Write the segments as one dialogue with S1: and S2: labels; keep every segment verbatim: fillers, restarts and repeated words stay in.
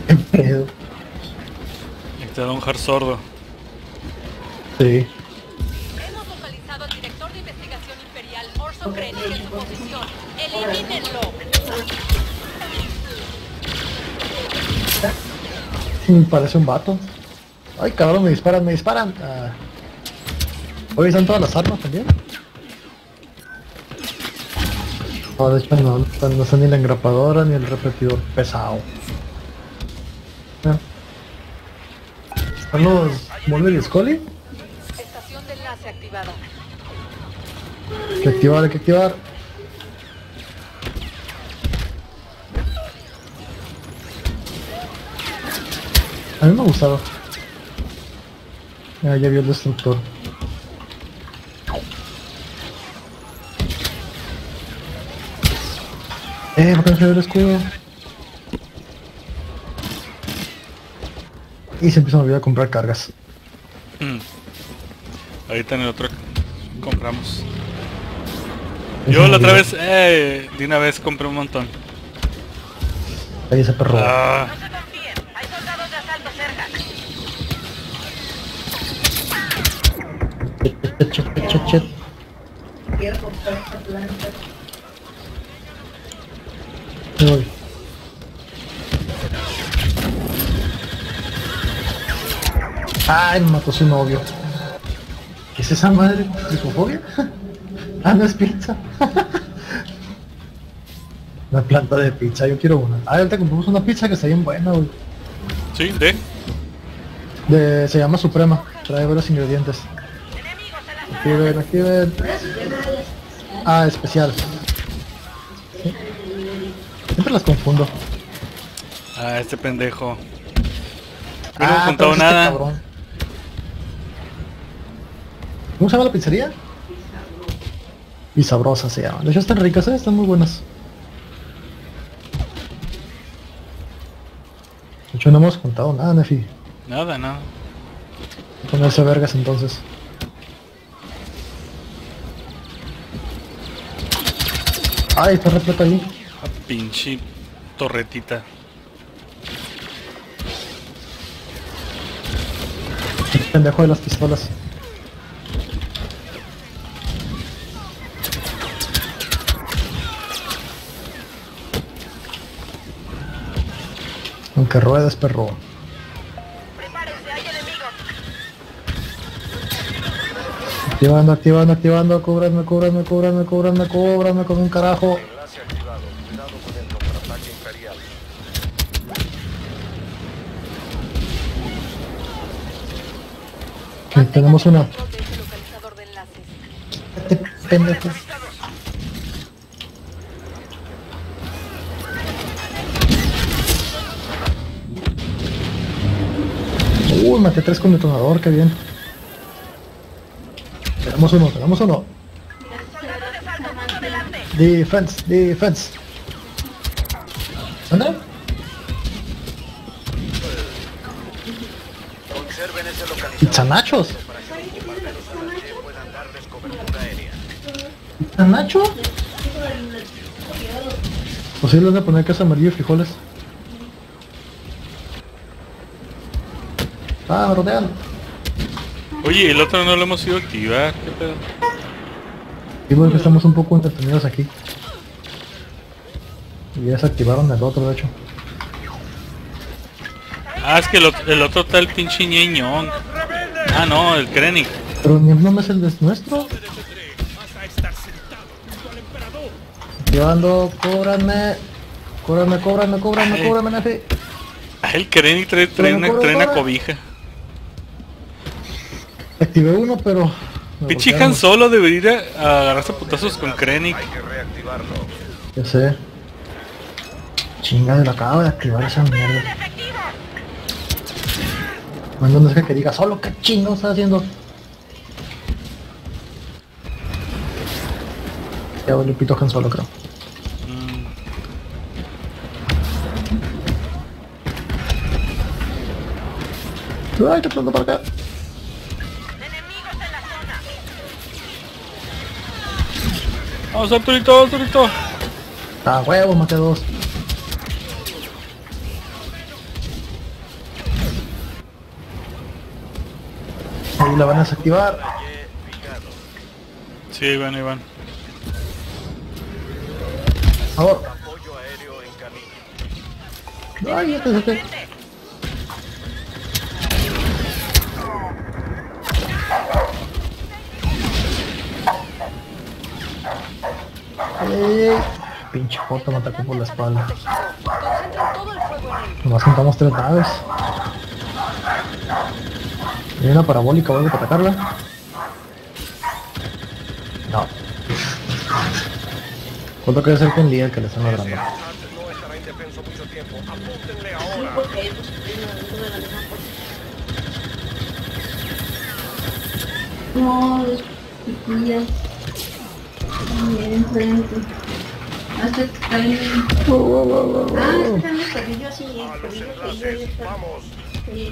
S1: Qué pedo.
S2: Te da un hard sordo.
S1: Sí.
S3: Hemos localizado al director de investigación imperial, Orson Krennic, en su posición. ¡Elimínenlo!
S1: Me parece un vato. Ay, cabrón, me disparan, me disparan. Ah. Oye, ¿están todas las armas también? No, de hecho no, no, no está ni la engrapadora ni el repetidor pesado. Ah. ¿Están los Mulder y Scully?
S3: Estación de enlace activada.
S1: Hay que activar, hay que activar. A mí me ha gustado. Ah, ya vio el destructor. Eh, ¿por qué no se ve el escudo? Y se empieza a olvidar comprar cargas.
S2: Mm. Ahorita en el otro compramos. Yo la otra vez, eh, de una vez compré un montón.
S1: Ahí ese perro.
S2: Ah,
S3: No se confíen, hay soldados de asalto cerca.
S1: Chet, chet, chet, chet, chet. Me voy. Ay, me mató su novio. ¿Qué es esa madre? ¿Tricofobia? Ah, no es pizza. Una planta de pizza, yo quiero una. Ah, ahorita compramos una pizza que está bien buena, güey.
S2: sí, de.
S1: De, se llama Suprema, trae varios ingredientes.
S3: Enemigos en la zona.
S1: Aquí ven, aquí ven. Ah, especial. ¿Sí? Siempre las confundo.
S2: Ah, este pendejo. Yo no
S1: Ah,
S2: he contado
S1: pero es este
S2: nada.
S1: cabrón. ¿Cómo se llama la pizzería? Y sabrosa se llama. De hecho están ricas, ¿eh? Están muy buenas. De hecho no hemos contado nada, Nefi.
S2: Nada, nada.
S1: Voy a ponerse vergas entonces. Ay, está repleto ahí.
S2: Ah, pinche torretita.
S1: El pendejo de las pistolas. Aunque ruedes, perro.
S3: Prepárense, hay enemigos.
S1: Activando, activando, activando. Cúbranme, cúbranme, cúbranme, cúbranme, cúbranme con un carajo.
S4: Enlace activado. Cuidado con el contraataque imperial.
S1: Aquí tenemos una.
S3: Control de ese localizador de enlaces.
S1: Este pendejo. Uy, maté tres con detonador, qué bien. Tenemos uno, tenemos uno.
S3: Soldados de asalto, punto adelante.
S1: Defense, defense. ¿Dónde?
S4: Conserven ese localizador
S1: ¿Pizzanachos?
S4: para que los bombarderos Apache puedan darles cobertura aérea.
S1: ¿Pizzanacho? Posible de poner queso amarillo y frijoles. Ah, me rodean.
S2: Oye, el otro no lo hemos ido a activar. ¿Qué pedo?
S1: Digo que estamos un poco entretenidos aquí. Y ya desactivaron el otro, de hecho.
S2: Ah, es que el, ot- el otro está el pinche ñeñón. Ah, no, el Krennic.
S1: Pero ni no es el de nuestro. Activando, cóbranme. Cóbranme, cóbranme, cóbranme,
S2: Ay.
S1: cóbranme, Nefi.
S2: Ah, el Krennic trae, trae
S1: Pero
S2: una,
S1: corre,
S2: trae una
S1: corre.
S2: cobija.
S1: Activé uno, pero... me
S2: Pinche
S1: golpearon.
S2: Han Solo debería ir a, a agarrarse a putazos con Krennic.
S4: Hay que reactivarlo.
S1: Ya sé. Chinga, lo acabo de activar esa mierda. Bueno, no es que diga solo, ¿qué chingo está haciendo? Ya le pito Han Solo, creo.
S2: Mm,
S1: Ay, te plano para acá.
S3: Enemigos en la zona.
S2: Vamos, Arturito, Arturito.
S1: Ah, huevo, maté a dos. Ahí la van a desactivar.
S2: Sí, Iván, Iván.
S1: Por favor.
S4: Apoyo aéreo en camino.
S1: Ay, ya te saqué. Ey, pinche foto me atacó por la espalda.
S3: Concentren todo el fuego en él.
S1: Nomás juntamos tres naves. Hay una parabólica o algo para atacarla. No. ¿Cuánto que ser con líder que le están ladrando?
S4: Ese Assad no estará indefenso mucho tiempo. Apúntenle
S5: Sí,
S4: ahora.
S5: porque ellos no tuve la misma cosa. No, los piquillas. Bien enfrente. Hasta que caen. Ah, están los perrillos así,
S4: A los
S5: perrillos
S4: enlaces, vamos.
S5: Sí.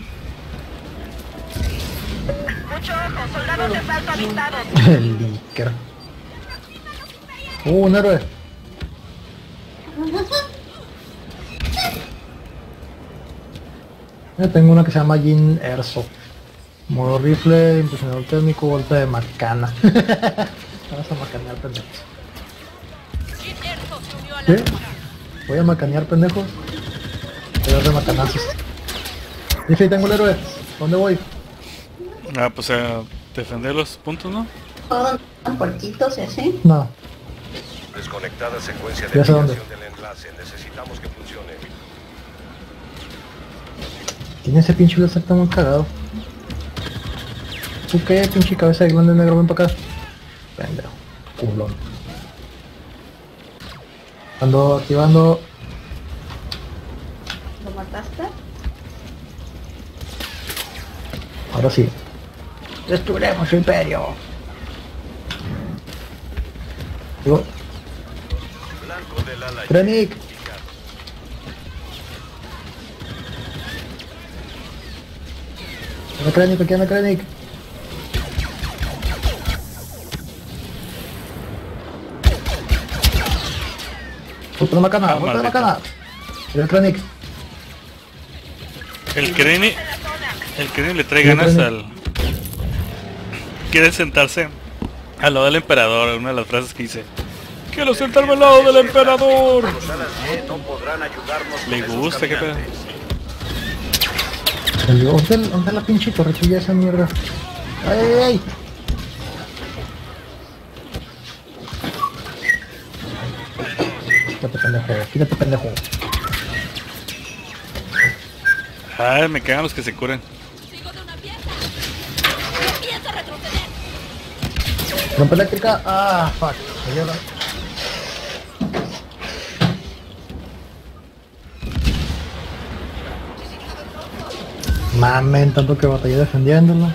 S3: Mucho ojo, soldados de salto avistados.
S1: El Licker. Uh, un héroe. Yo tengo una que se llama Jin Erso. Modo rifle, impresionador térmico, golpe de macana. Vamos a macanear pendejos.
S3: Jim Erso se unió a la
S1: ¿Qué?
S3: lucha.
S1: Voy a macanear pendejos. Voy a dar de macanazos. Dice, tengo el héroe. ¿Dónde voy?
S2: Ah, pues a defender los puntos, ¿no?
S5: Todos los puerquitos y así.
S1: No.
S4: Desconectada secuencia de
S1: Ya sé dónde.
S4: activación del enlace. Necesitamos que funcione.
S1: Tiene ese pinche láser está muy cagado. ¿Tú qué, pinche cabeza de glande negro? Ven para acá. Pendejo. Culón. Ando activando.
S5: ¿Lo mataste?
S1: Ahora sí. Destruiremos su imperio. Digo,
S4: Blanco del ala.
S1: Krennic. Anda Krennic, aquí anda Krennic. Otra macana,
S2: Ah,
S1: otra
S2: maldito.
S1: macana. Mira Krennic.
S2: El Kreni... El Kreni le trae
S1: Sí,
S2: ganas
S1: Kreni.
S2: al... Quiere sentarse al lado del emperador, una de las frases que dice. Quiero sentarme al lado del emperador.
S4: Los alas Y no podrán ayudarnos
S2: Le
S4: con esos
S2: gusta, qué pedo.
S4: caminantes.
S1: Salió. ¿Dónde, ¿Dónde la pinche torretilla esa mierda? ¡Ay, ay, ay! Quítate pendejo, quítate pendejo.
S2: Ay, me cagan los que se curan.
S3: Sigo de una pieza. No pienso retroceder.
S1: Rompe eléctrica. Ah, fuck. Me lleva. Mamen, tanto que batallé defendiéndolo.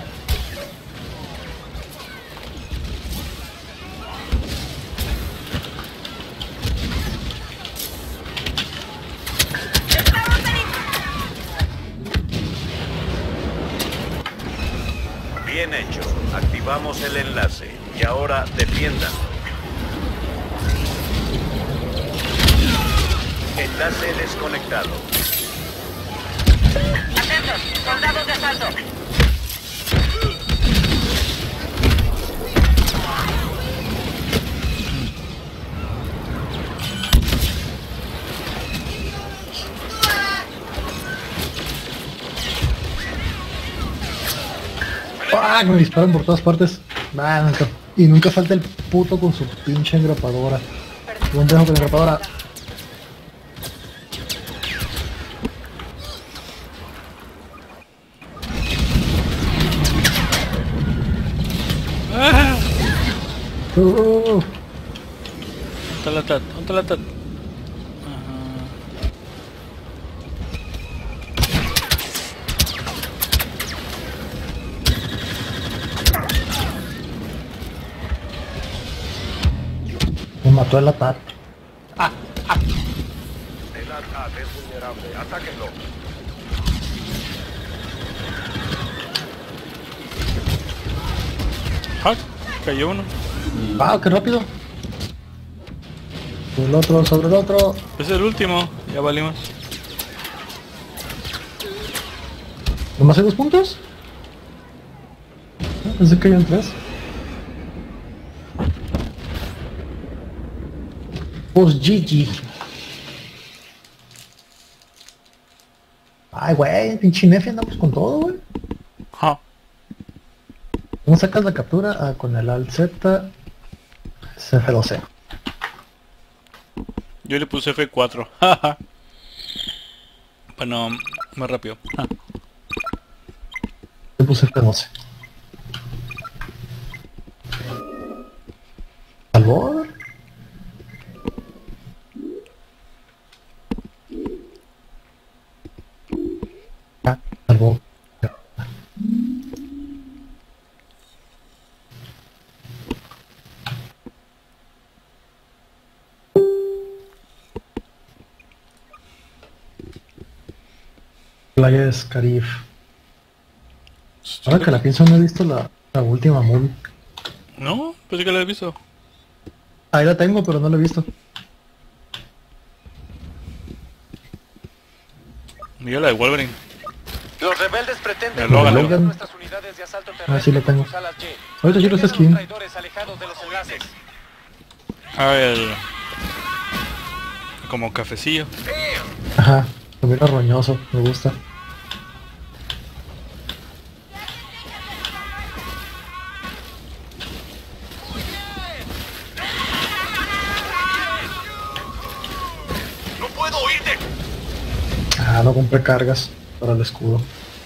S4: Bien hecho. Activamos el enlace. Y ahora defiendan. Enlace desconectado.
S3: Atentos, soldados de asalto.
S1: ¡Ah! Me disparan por todas partes. Ah, nunca. Y nunca falta el puto con su pinche engrapadora. Un dejo con la engrapadora.
S2: ¡Ah!
S1: Uh, uh, uh.
S2: ¿Dónde la tat? ¿Dónde la tat?
S1: Me mató el ataque.
S4: El ataque es vulnerable. Atáquenlo.
S2: Ah, cayó uno.
S1: ¡Ah, qué rápido! Sobre el otro, sobre el otro.
S2: Es el último, ya valimos.
S1: ¿Nomás hay dos puntos? Pensé que hayan tres. Pues G G. Ay, güey, pinche Nefi, andamos con todo, güey.
S2: Ja.
S1: ¿Cómo sacas la captura? Ah, con el Alt Z. C F doce.
S2: Yo le puse F cuatro. Para no, más rápido. Ja.
S1: Le puse F doce. ¿Salvó? Ah, salvó. Playa de Scarif. Ahora que la pienso, no he visto la, la última movie.
S2: No, pensé que lo he visto.
S1: Ahí la tengo, pero no la he visto.
S2: Mira la de Wolverine.
S4: Los rebeldes pretenden
S2: El Logan.
S4: localizar nuestras unidades de asalto terrestre
S1: Ah, sí lo tengo.
S4: con salas Y.
S1: Ahorita yo lo sé
S4: Los
S1: skin.
S4: traidores alejados de los enlaces.
S2: A ver. Como cafecillo.
S1: Ajá, se mira roñoso, me gusta.
S4: ¡No puedo oírte!
S1: Ah, no compré cargas para el escudo.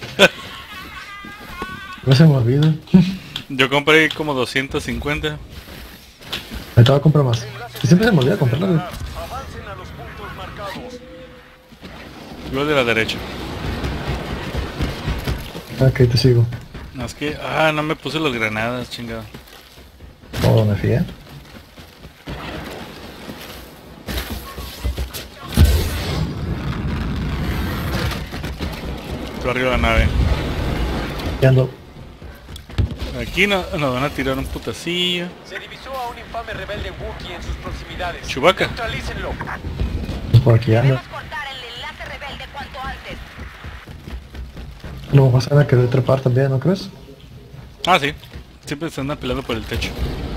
S1: No se me olvida.
S2: Yo compré como doscientos cincuenta.
S1: Me tengo que comprar más. Y siempre se me olvida comprarlas, güey.
S4: Avancen a los puntos marcados.
S2: Yo de la derecha.
S1: Ah, ok, te sigo.
S2: No, es que... Ah, no me puse las granadas, chingado.
S1: Oh, me fíe.
S2: Tú arriba de la nave.
S1: Ya ando.
S2: Aquí no, nos van a tirar un putacillo.
S4: Se divisó a un infame rebelde Wookiee en sus proximidades.
S2: Chewbacca.
S4: Neutralícenlo.
S1: Pues por aquí ando.
S3: Debemos cortar el enlace rebelde cuanto antes.
S1: A lo mejor se van a querer trepar también, ¿no crees?
S2: Ah, sí. Siempre se andan peleando por el techo.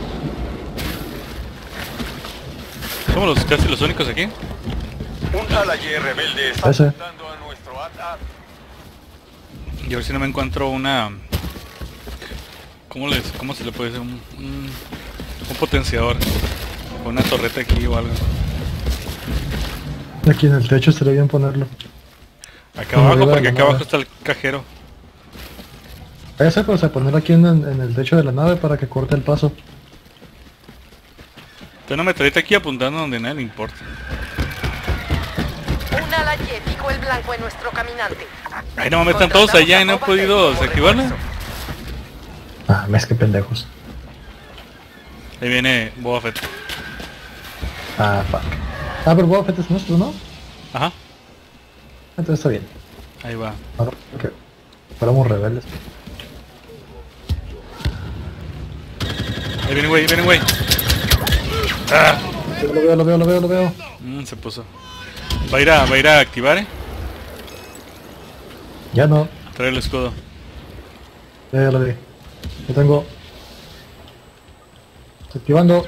S2: Somos los, casi los únicos aquí.
S4: Un ala Y rebelde está
S1: Ese.
S4: apuntando a nuestro A T A.
S2: Y a ver si no me encuentro una... ¿Cómo, les, cómo se le puede decir? Un, un, un potenciador. O una torreta aquí o algo.
S1: Aquí en el techo estaría bien ponerlo.
S2: Acá
S1: Como
S2: abajo,
S1: arriba de
S2: porque
S1: la
S2: acá
S1: nave.
S2: abajo está el cajero.
S1: Ya sé, pero o sea, ponerlo aquí en, en el techo de la nave para que corte el paso.
S2: Tengo una metralleta aquí apuntando donde nadie le importa.
S3: Un ala Y fijó el blanco en nuestro caminante.
S2: Ay, no mames, están todos allá y no he podido desactivarla.
S1: Ah, mes que pendejos.
S2: Ahí viene Boba Fett.
S1: Ah, fuck. Ah, pero Boba Fett es nuestro, ¿no?
S2: Ajá,
S1: Entonces está bien.
S2: ahí va.
S1: Ahora que fuéramos rebeldes.
S2: Ahí viene güey, ahí viene güey. Ah,
S1: Lo veo, lo veo, lo veo, lo veo.
S2: mm, se puso. Va a ir a, va a ir a activar, eh.
S1: Ya no.
S2: Trae el escudo.
S1: Ya, ya lo vi. Yo tengo. Estoy activando.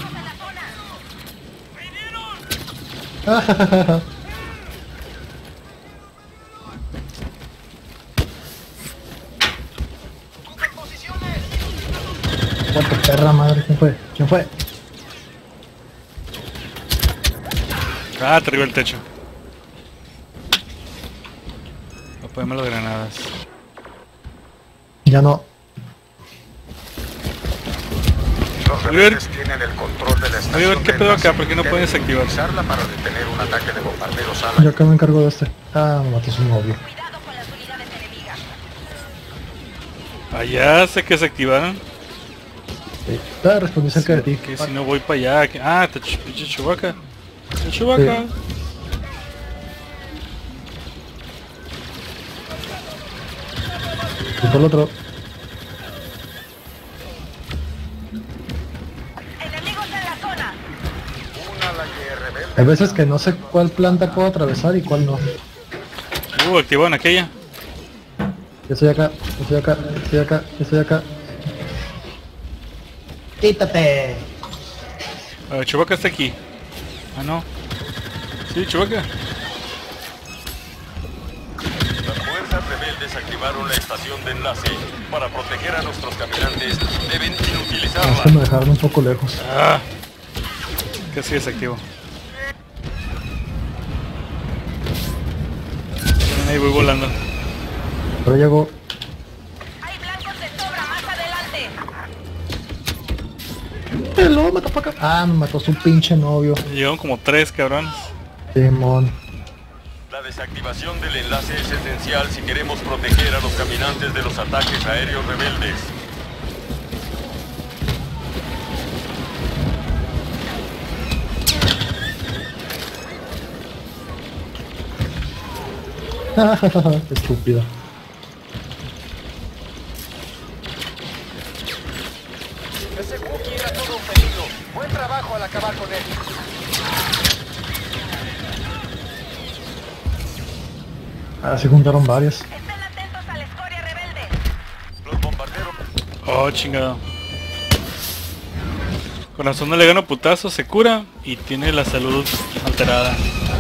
S1: Cuánta perra madre, ¿quién fue? ¿Quién fue?
S2: Ah, arriba el techo. Voy a ponerme las granadas.
S1: Ya no.
S4: Los rebeldes tienen el control de la estación.
S2: Voy a ver qué
S4: de
S2: pedo
S4: enlace.
S2: acá, ¿por qué no
S4: Deben
S2: pueden desactivar?
S4: utilizarla para detener un ataque de bombarderos ala.
S1: Yo acá me encargo de este. Ah, me mató su novio.
S3: Cuidado con las unidades enemigas.
S2: Allá sé que se activaron.
S1: Sí. Ah, respondí cerca de ti.
S2: Que si no voy para allá. que- Ah, te ch- pinche Chewbacca. El Chewbacca.
S1: Y por el otro.
S3: Enemigos en la zona.
S4: Un ala Y rebelde.
S1: Hay veces que no sé cuál planta puedo atravesar y cuál no.
S2: Uh, activaron aquella.
S1: Yo estoy acá, yo estoy acá, yo estoy acá, yo estoy acá. ¡Quítate!
S2: A ver, Chewbacca está aquí. Ah, no. Sí, Chewbacca.
S4: Las fuerzas rebeldes activaron la estación de enlace. Para proteger a nuestros caminantes, deben
S1: Es que
S4: inutilizarla.
S1: me dejaron un poco lejos.
S2: Ah. Casi desactivo. Ahí voy volando.
S1: Pero llegó.
S3: Hay blancos de sobra más adelante.
S1: Hello, mata para acá. Ah, me mató su pinche novio.
S2: Llegaron como tres cabrones.
S1: Simón.
S4: La desactivación del enlace es esencial si queremos proteger a los caminantes de los ataques aéreos rebeldes.
S1: Estúpida.
S6: Ese Wookiee era todo un peligro. Buen trabajo al acabar con él.
S1: Ah, se juntaron varias.
S3: Estén atentos a la escoria rebelde.
S4: Los bombarderos...
S2: Oh, chingado. Con razón no le gano putazo, se cura y tiene la salud alterada.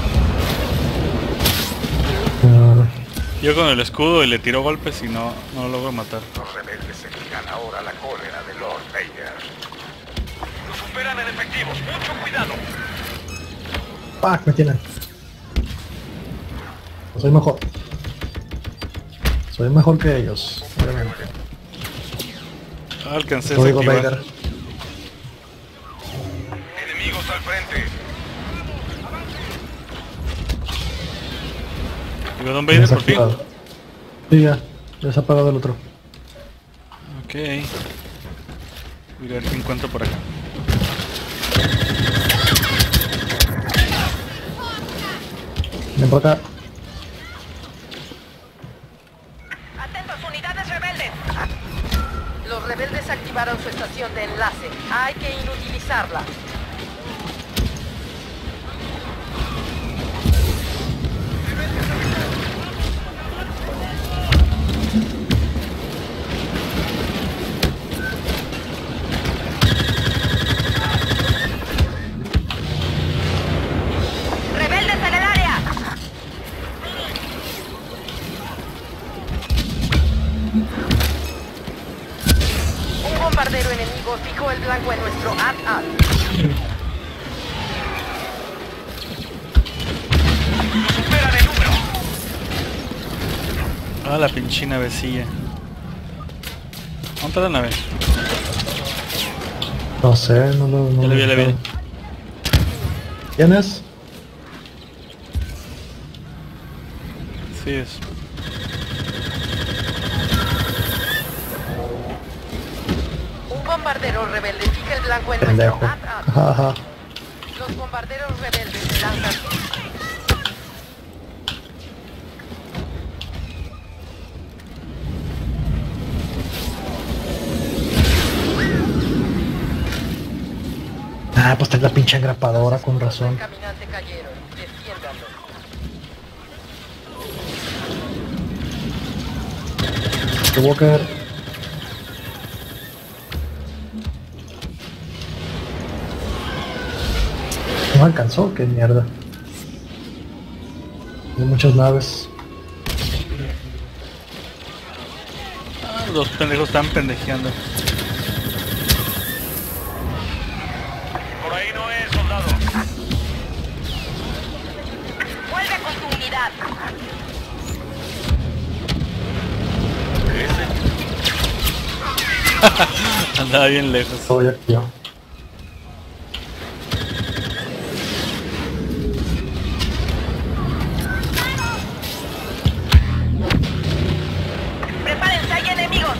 S1: Ah,
S2: Yo con el escudo y le tiro golpes y no, no lo logro matar.
S4: Los rebeldes sentirán ahora la cólera de Lord Vader. Nos superan en efectivos. Mucho cuidado.
S1: fuck, me tienen. Soy mejor. Soy mejor que ellos, obviamente.
S2: Ah, alcancé a
S1: Soy Darth
S2: desactivar.
S1: Vader.
S4: Enemigos al frente.
S2: Llegó Don Vader por fin.
S1: Desactivado. Sí, ya. Ya se ha apagado el otro.
S2: Ok. Voy a ver qué encuentro por acá.
S1: Ven por acá.
S3: Atentos, unidades rebeldes.
S7: Los rebeldes activaron su estación de enlace. Hay que inutilizarla.
S3: ¡Rebeldes en el área!
S7: Un bombardero enemigo fijó el blanco en nuestro A T A.
S4: Superan el número.
S2: Ah, la pinche navecilla. ¿Dónde está la nave?
S1: No sé, no lo... No
S2: Ya la vi,
S1: lo-
S2: ya la vi.
S1: ¿Quién es?
S2: Sí es.
S7: Un bombardero rebelde fija el blanco en
S1: Pendejo.
S7: nuestro A T A.
S1: Ajá.
S7: Los bombarderos rebeldes se lanzan.
S1: Ah, pues está la pinche engrapadora, con
S7: El
S1: razón.
S7: caminante cayeron. Defiéndanlo.
S1: Te voy a caer. No me alcanzó, qué mierda. Hay muchas naves.
S2: Ah, los pendejos están pendejeando.
S4: Por ahí no es, soldado.
S3: Vuelve con tu unidad.
S4: Ese.
S2: Andaba bien lejos.
S1: Estoy aquí yo.
S3: Prepárense, hay enemigos.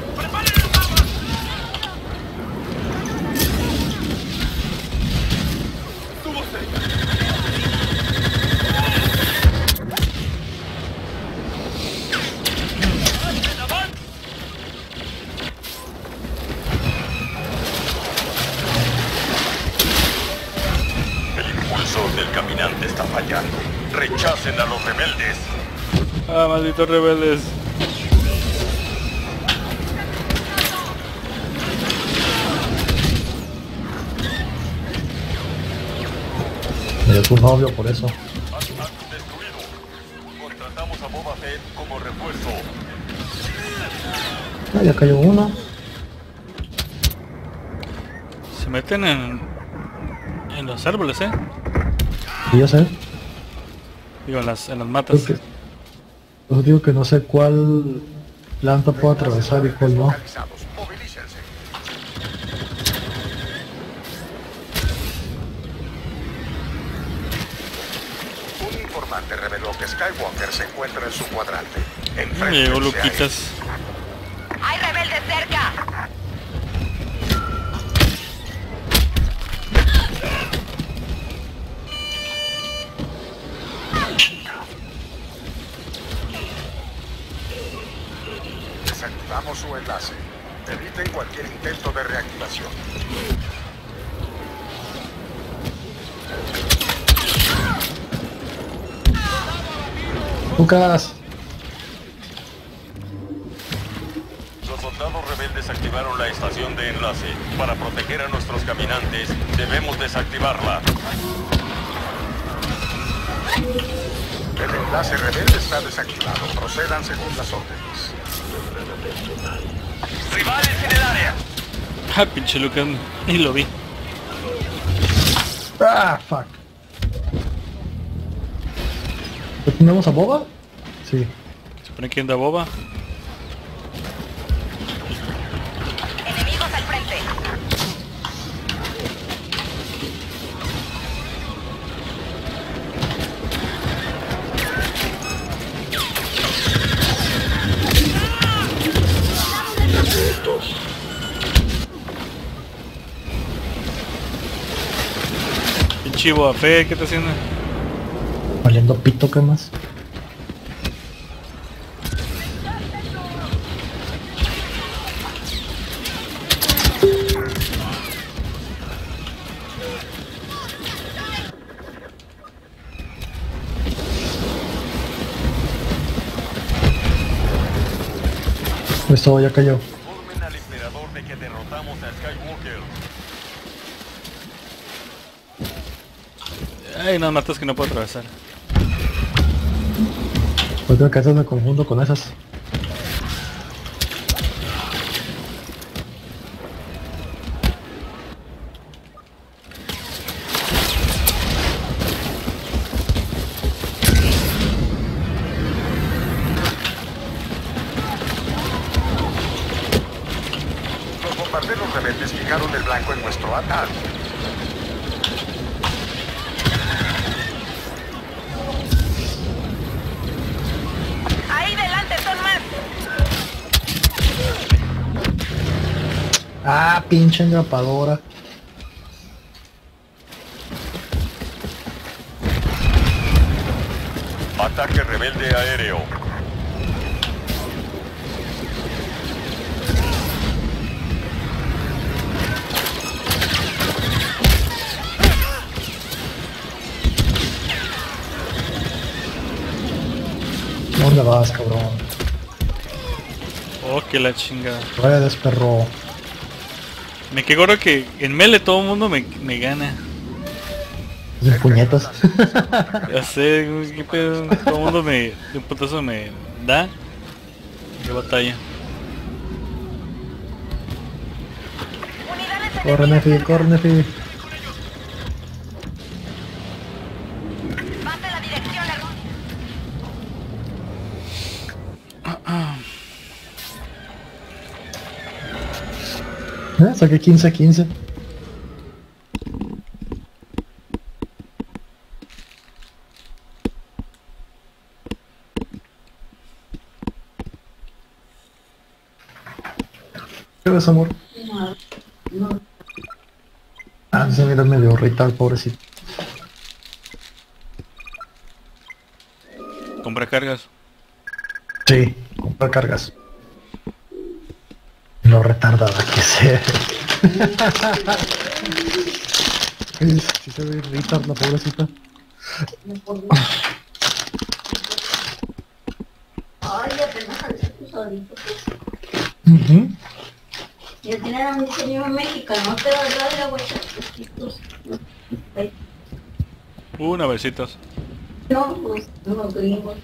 S4: El impulsor del caminante está fallando. Rechacen a los rebeldes.
S2: Ah, malditos rebeldes.
S1: Es tu novio, por eso.
S4: Destruido. Contratamos a Boba Fett como refuerzo.
S1: Ah, ya cayó uno.
S2: Se meten en... En los árboles, eh.
S1: Sí, yo sé.
S2: Digo, en las, en las matas.
S1: Creo que- Os digo que no sé cuál planta puedo atravesar y cuál no.
S6: Localizados. Movilícense. Un informante reveló que Skywalker se encuentra en su cuadrante.
S2: Me
S6: Enfréntense
S2: llegó
S6: a él.
S2: Luquitas.
S7: ¡Hay rebeldes cerca!
S6: Desactivamos su enlace. Eviten cualquier intento de reactivación.
S1: Lucas.
S4: Los soldados rebeldes activaron la estación de enlace. Para proteger a nuestros caminantes, debemos desactivarla.
S6: El enlace rebelde está desactivado. Procedan según las órdenes.
S4: ¡Rivales en el área!
S2: Ah, pinche Lucas. Ni lo vi.
S1: Ah, fuck. ¿Tenemos a Boba? Sí.
S2: Se pone que anda Boba.
S7: Enemigos al frente.
S2: Pinche Boba Fett, ¿qué está haciendo?
S1: Valiendo pito, ¿qué más? Esto ya cayó.
S4: Informen al emperador de que derrotamos a Skywalker.
S2: Hay unas matas que no puedo atravesar.
S1: Pues creo que a veces me confundo con esas.
S6: Los bombarderos rebeldes fijaron el blanco en nuestro ataque.
S7: Ahí delante son más.
S1: Ah, pinche engrapadora.
S4: Ataque rebelde aéreo.
S1: ¿Dónde vas, cabrón?
S2: Oh, que la chingada.
S1: Vaya desperro.
S2: Me quedó gordo que en Mele todo el mundo me, me gana.
S1: Sin puñetas.
S2: Ya sé, güey, qué pedo. Todo el mundo me, de un putazo me da. Qué batalla.
S7: Unidades
S1: Corre,
S7: enemigas
S1: Nefi,
S7: cerca.
S1: corre, Nefi.
S7: Pase la dirección a Ruth.
S1: ¿Eh? Saqué quince a quince. ¿Qué ves, amor? Ah, se mira medio irritado, pobrecito.
S2: Compra cargas.
S1: Sí, compra cargas. Lo retardada que sea. Sí, sí se ve irritar la pobrecita.
S5: Ay, apenas al episodito.
S1: Ujú.
S5: Ya tienen a mi señor mexicano, te va a dar de la huecha.
S2: Uh, navecitas.
S5: No, pues no gringos.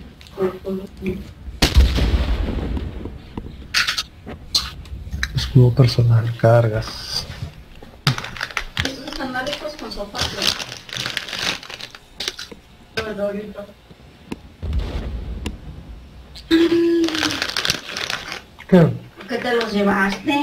S1: Escudo personal, cargas.
S5: Estos están más ricos con sopa.
S1: ¿Qué?
S5: ¿Qué te los llevaste?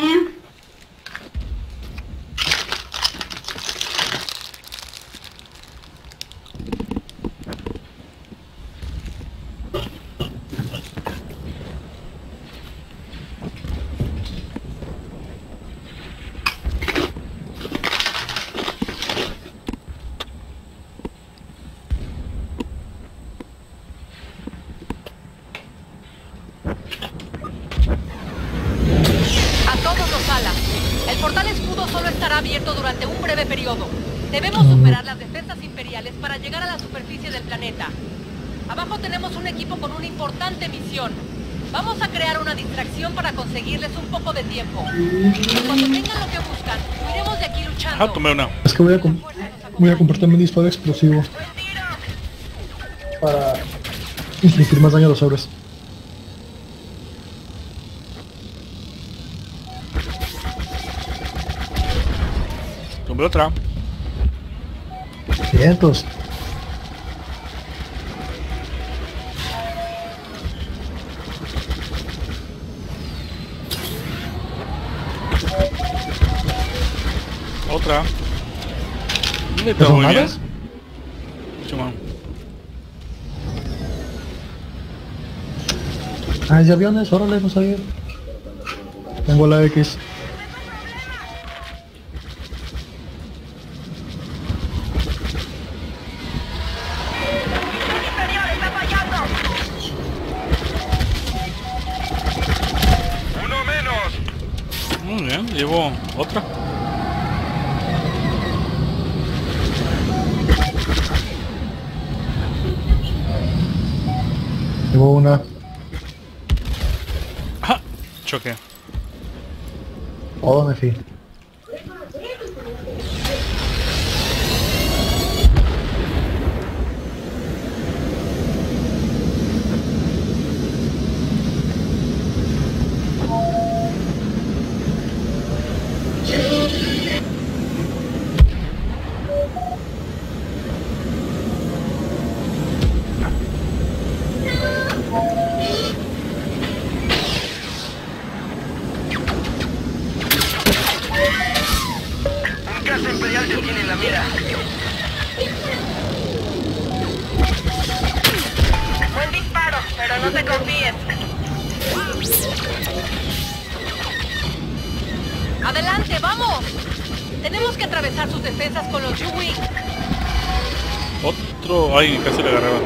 S3: A todos los alas. El portal escudo solo estará abierto durante un breve periodo. Debemos superar las defensas imperiales para llegar a la superficie del planeta. Abajo tenemos un equipo con una importante misión. Vamos a crear una distracción para conseguirles un poco de tiempo. Cuando tengan lo que buscan, iremos de aquí luchando.
S2: Ah, tomé una.
S1: Es que voy a, com- voy a comprarme un disparo explosivo para infligir más daño a los sobres.
S2: Tomé otra.
S1: Cientos.
S2: Otra. ¿Dónde
S1: ¿Te
S2: está
S1: son
S2: muy bien?
S1: malas?
S2: Simón.
S1: Ah, ¿es de aviones? Órale, no sabía. Tengo la X.
S4: ¡Uno menos!
S2: Muy bien, llevo otra.
S1: Llevo una.
S2: ¡Ah! Choque.
S1: Oh, me fui.
S4: Un caza imperial te tiene en la mira.
S7: Buen disparo, pero no te confíes.
S3: ¡Adelante, vamos! Tenemos que atravesar sus defensas con los U-Wing.
S2: Otro. Ay, casi le agarraba.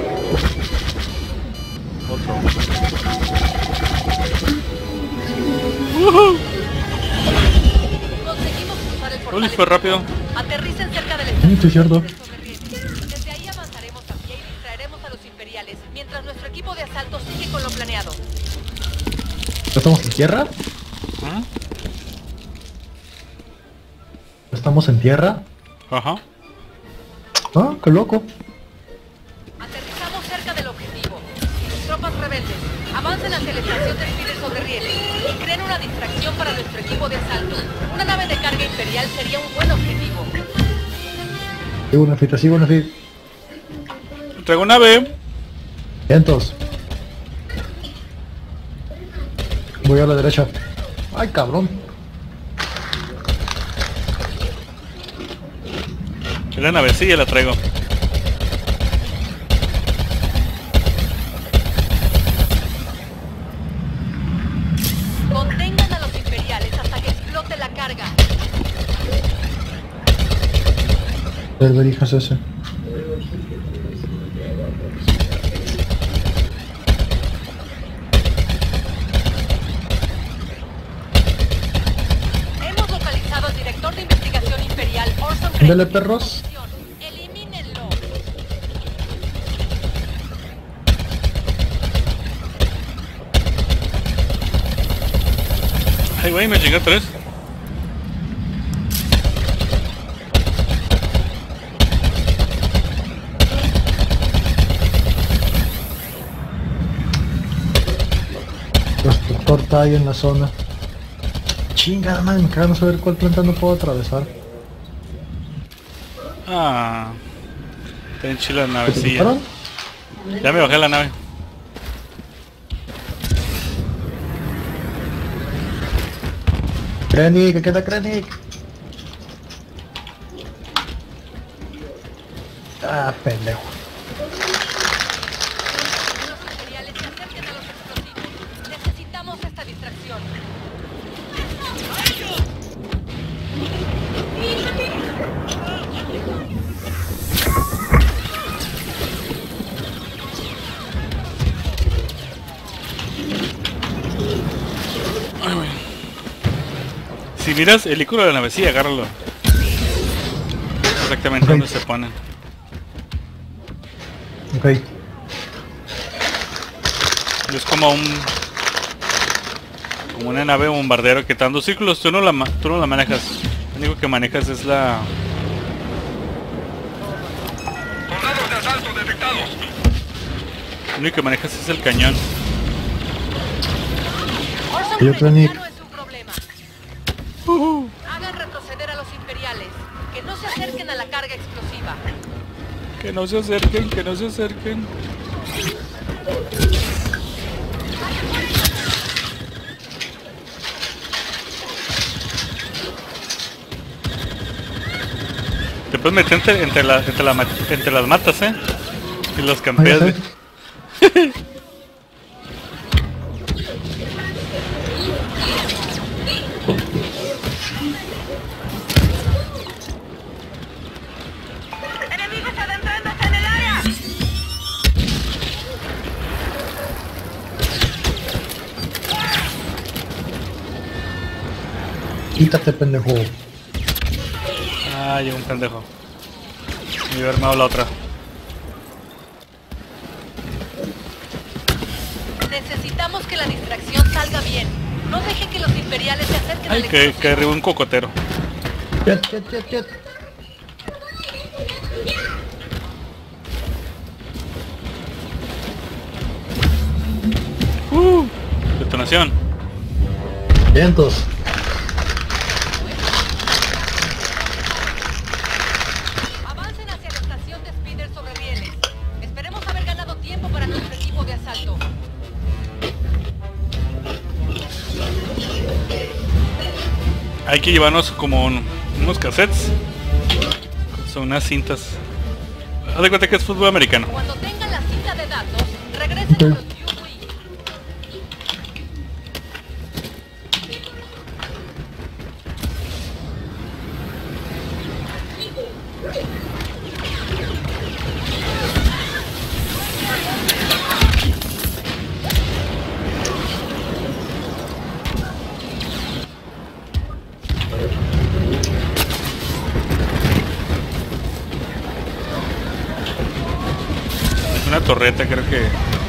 S2: Otro. Woohoo.
S3: Conseguimos cruzar el portal.
S2: Uy, fue rápido.
S3: Aterricen cerca del
S1: Sí, sí, es cierto.
S3: de Sorberriel. Desde ahí avanzaremos a pie y distraeremos a los imperiales, mientras nuestro equipo de asalto sigue con lo planeado.
S1: ¿Ya estamos en tierra?
S2: ¿Ah?
S1: ¿Estamos en tierra?
S2: Ajá.
S1: Ah, qué loco.
S3: Aterrizamos cerca del objetivo. Tropas rebeldes, avancen hacia la estación de Spider Sorberriel y creen una distracción para nuestro equipo de asalto. Una nave de carga imperial sería un buen objetivo.
S1: Sigo una fita, sigo una fita.
S2: Traigo una B.
S1: Cientos. Voy a la derecha. Ay, cabrón.
S2: La navecilla la traigo.
S3: Contengan a los imperiales hasta que explote la carga.
S1: El verijas ese.
S3: Hemos localizado al director de investigación imperial, Orson
S1: Ándale,
S3: Krennic.
S1: perros.
S3: Elimínenlo.
S2: Ay, güey, me llegué a tres.
S1: Constructor está ahí en la zona. Chingada madre, me cago no saber cuál planta no puedo atravesar.
S2: Ah. Está en chila la
S1: ¿Te
S2: navecilla.
S1: dispararon?
S2: Ya me bajé la nave.
S1: Krennic, ¿qué queda Krennic? Ah, pendejo.
S3: Los imperiales se acerquen a los explosivos. Necesitamos esta distracción.
S2: Ay, güey. Si miras el icono de la navecilla, agárralo. Exactamente
S1: Ok.
S2: donde se ponen.
S1: Ok.
S2: Es como un... como una nave bombardero que está dando círculos. Tú no la, ma- tú no la manejas. Lo único que manejas es la...
S6: Soldados de asalto detectados.
S2: Lo único que manejas es el cañón.
S3: Orson
S1: Yo,
S3: Krennic
S1: Krennic.
S3: ya no es un problema. Hagan retroceder a los imperiales. Que no se acerquen a la carga explosiva.
S2: Que no se acerquen, que no se acerquen. Te puedes meter entre, entre, la- entre, la ma- entre las matas, eh. Y los
S1: Ah, ya
S2: campeas.
S1: sé.
S2: güey.
S7: ¡Enemigos adentrándose en el área!
S1: Quítate, pendejo.
S2: Ah, llegó un pendejo. Me iba armado la otra.
S3: Necesitamos que la distracción salga bien. No dejen que los imperiales se acerquen
S2: Ay,
S3: al
S2: que,
S3: explosivo.
S2: que arriba un cocotero.
S1: Jet, jet, jet, jet.
S2: Uh, detonación.
S1: Vientos.
S3: Avancen hacia la estación de speeder sobre rieles. Esperemos haber ganado tiempo para nuestro equipo de asalto.
S2: Hay que llevarnos como un- unos cassettes. Son unas cintas. Haz de cuenta que es fútbol americano.
S3: Cuando tengan la cinta de datos, regresen
S1: Ok.
S3: a los U I.
S2: Es una torreta, creo que.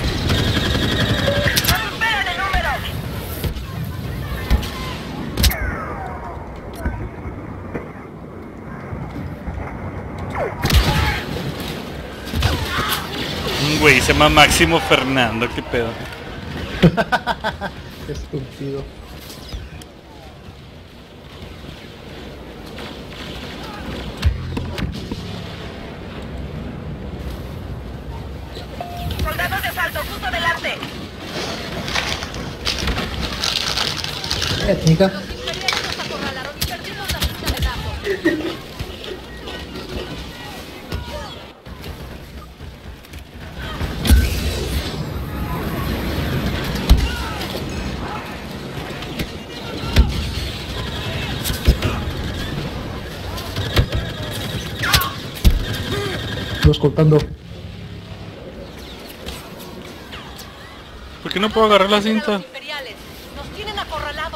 S7: ¡Recuperen el número!
S2: Un güey se llama Máximo Fernando, qué pedo.
S1: Qué estúpido.
S7: ¡Soldados de asalto justo delante!
S1: Técnica.
S3: Los imperiales nos acorralaron y perdimos la cinta de datos.
S1: Lo escoltando.
S2: ¿Por qué no puedo agarrar la
S3: Regresen a
S2: cinta?
S3: los imperiales. Nos tienen acorralados.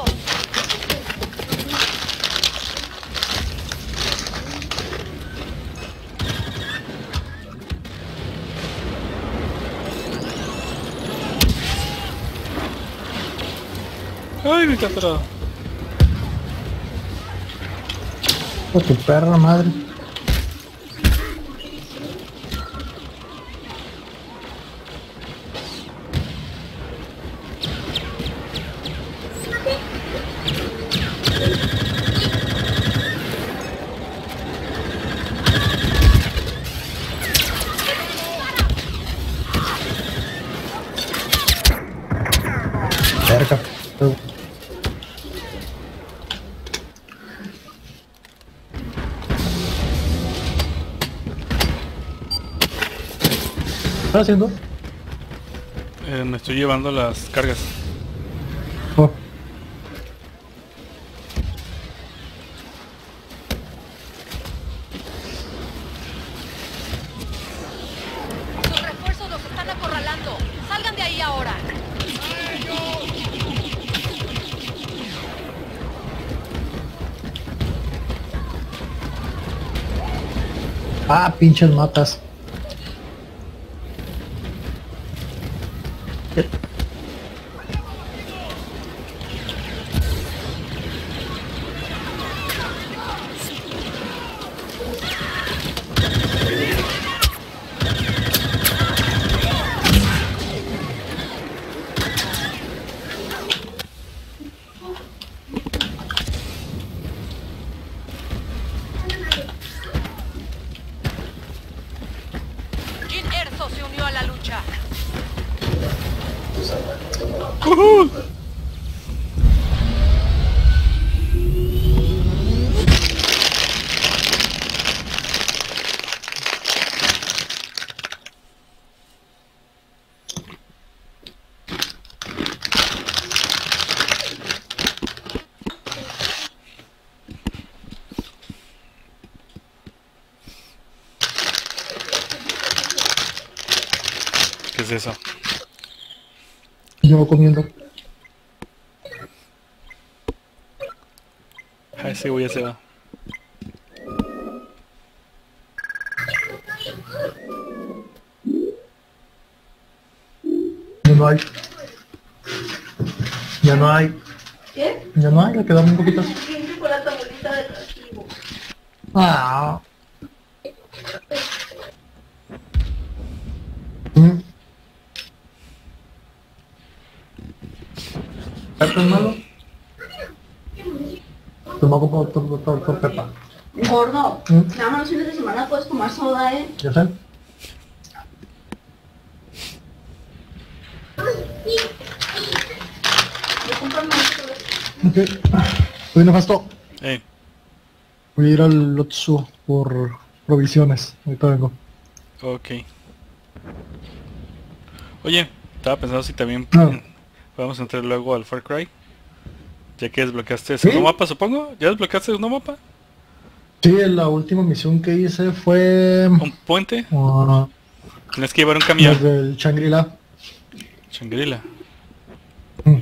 S2: Ay, me está atorado.
S1: Oh, tu perra madre. Cerca. ¿Qué estás haciendo?
S2: Eh, me estoy llevando las cargas.
S1: Oh.
S3: Los refuerzos los están acorralando. Salgan de ahí ahora.
S1: Ah, pinches matas.
S3: Jin Erso se unió a la lucha.
S2: ¡Uhú! ¿Qué es eso?
S1: Yo comiendo.
S2: Ah, ese güey ya se va.
S1: Ya no hay. Ya no hay.
S5: ¿Qué?
S1: Ya no hay, le quedaron un poquito.
S5: Siempre con la tablita de recibo.
S1: Ah. Mm. ¿Pepa es malo? Toma como por, por, por Pepa.
S5: Gordo,
S1: ¿Mm?
S5: nada más los fines de semana puedes tomar soda, ¿eh?
S1: Ya sé.
S5: Yo compro más soda.
S1: Ok. Oye, nefasto.
S2: Eh,
S1: Voy a ir al Lotsu por provisiones. Ahorita vengo.
S2: ok. Oye, estaba pensando si también
S1: Ah.
S2: podemos entrar luego al Far Cry. Ya que desbloqueaste ese
S1: ¿Sí?
S2: nuevo mapa, supongo. ¿Ya desbloqueaste un nuevo mapa?
S1: Sí, la última misión que hice fue...
S2: ¿Un puente?
S1: Uh,
S2: Tienes que llevar un camión.
S1: desde el Shangri-La.
S2: Shangri-La.
S1: Mm.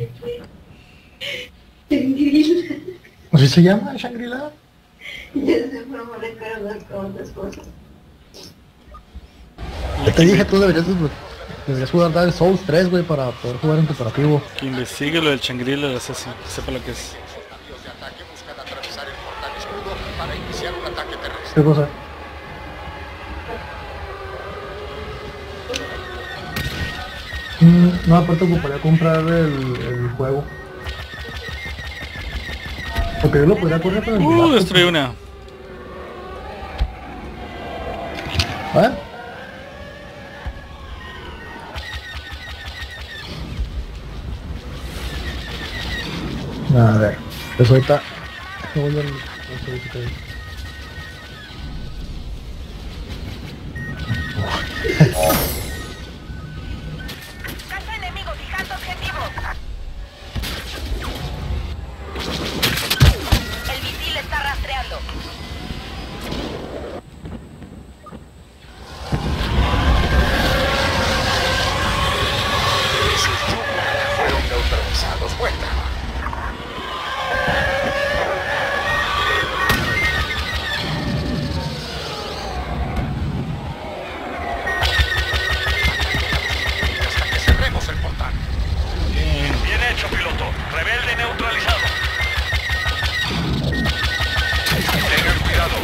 S5: Shangri-La.
S1: ¿Así se llama Shangri-La?
S5: Ya sé, pero me recuerdo con otras cosas.
S1: Ya te dije, tú deberías, desblo- deberías jugar Dark Souls tres, güey, para poder jugar en cooperativo.
S2: Que investigue lo del Shangri-La, lo sé si sepa lo que es.
S6: Navíos de ataque buscan atravesar el portal escudo para iniciar un ataque terrestre.
S1: ¿Qué cosa? Mm, no, aparte ocuparía comprar el, el juego. Porque yo lo podría correr pero en
S2: Uh,
S1: pirata,
S2: destruí una.
S1: ¿eh? A ver, pues ahorita me voy al... no sé si te-
S7: Casa enemigo fijando objetivo. El misil está rastreando.
S6: Sus Junkrat fueron neutralizados. Buen trabajo. Hasta que cerremos el portal.
S4: Bien hecho, piloto. Rebelde neutralizado. Tengan cuidado.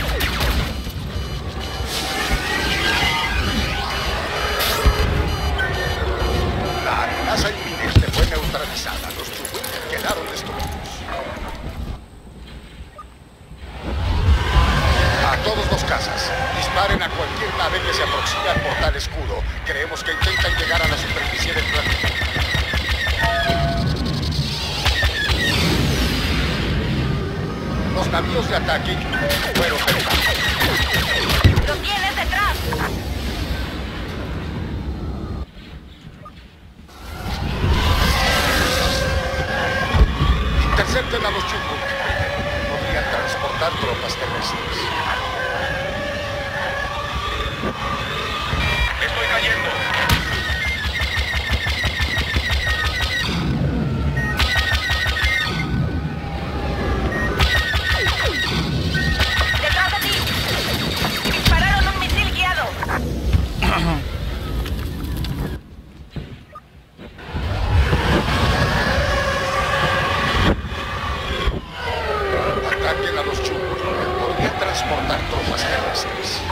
S6: La amenaza inminente fue neutralizada. Los Junkrat quedaron destruidos. A todos los cazas, disparen a cualquier nave que se aproxime al portal escudo. Creemos que intentan llegar a la superficie del planeta. radios de ataque fueron derribados.
S7: ¡Lo tienes detrás!
S6: Intercepten a los chungos. Podrían transportar tropas terrestres.
S4: Estoy cayendo.
S7: ¡Detrás de ti! ¡Dispararon un misil guiado!
S6: Ataquen a los chungos. Podrían transportar tropas terrestres.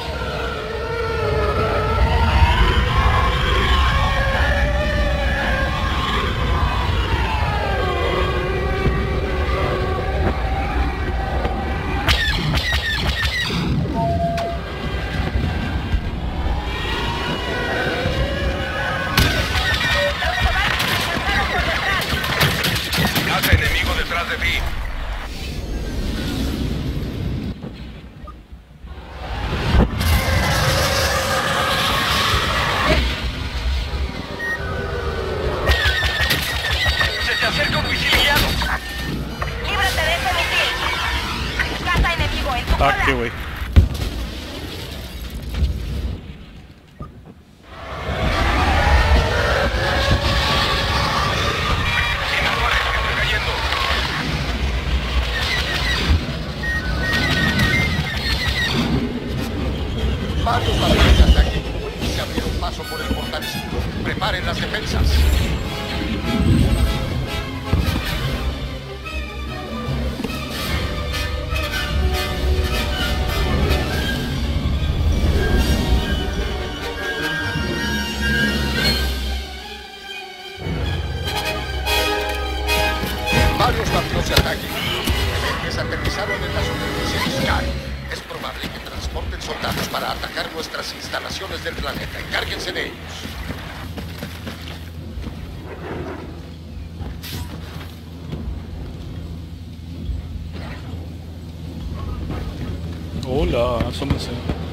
S4: Casa enemigo detrás de ti. Se te acerca un misil guiado.
S7: ¡Líbrate de ese misil! ¡Casa enemigo en tu
S2: Ah,
S7: cola!
S2: qué güey.
S4: Estoy cayendo.
S6: Varios aviones de ataque se abrieron paso por el portal escudo. Preparen las defensas. Varios navíos de ataque que aterrizaron en la superficie de Sky. Es probable que transporten soldados para atacar nuestras instalaciones del planeta. Encárguense de ellos.
S2: Hola, asómense.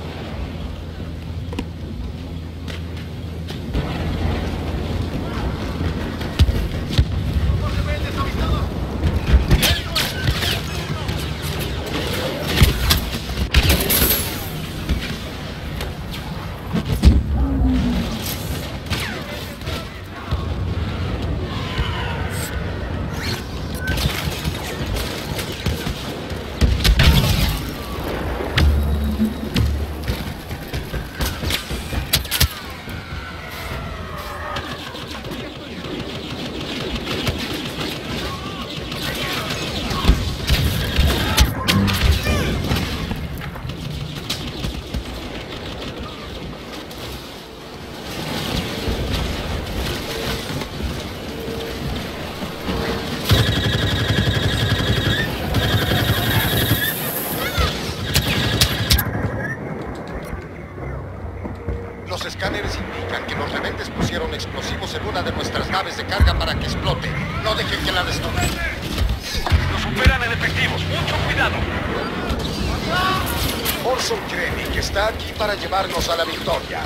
S6: Los escáneres indican que los rebeldes pusieron explosivos en una de nuestras naves de carga para que explote. No dejen que la destruyan.
S4: Nos superan en efectivos. Mucho cuidado.
S6: Orson Krennic está aquí para llevarnos a la victoria.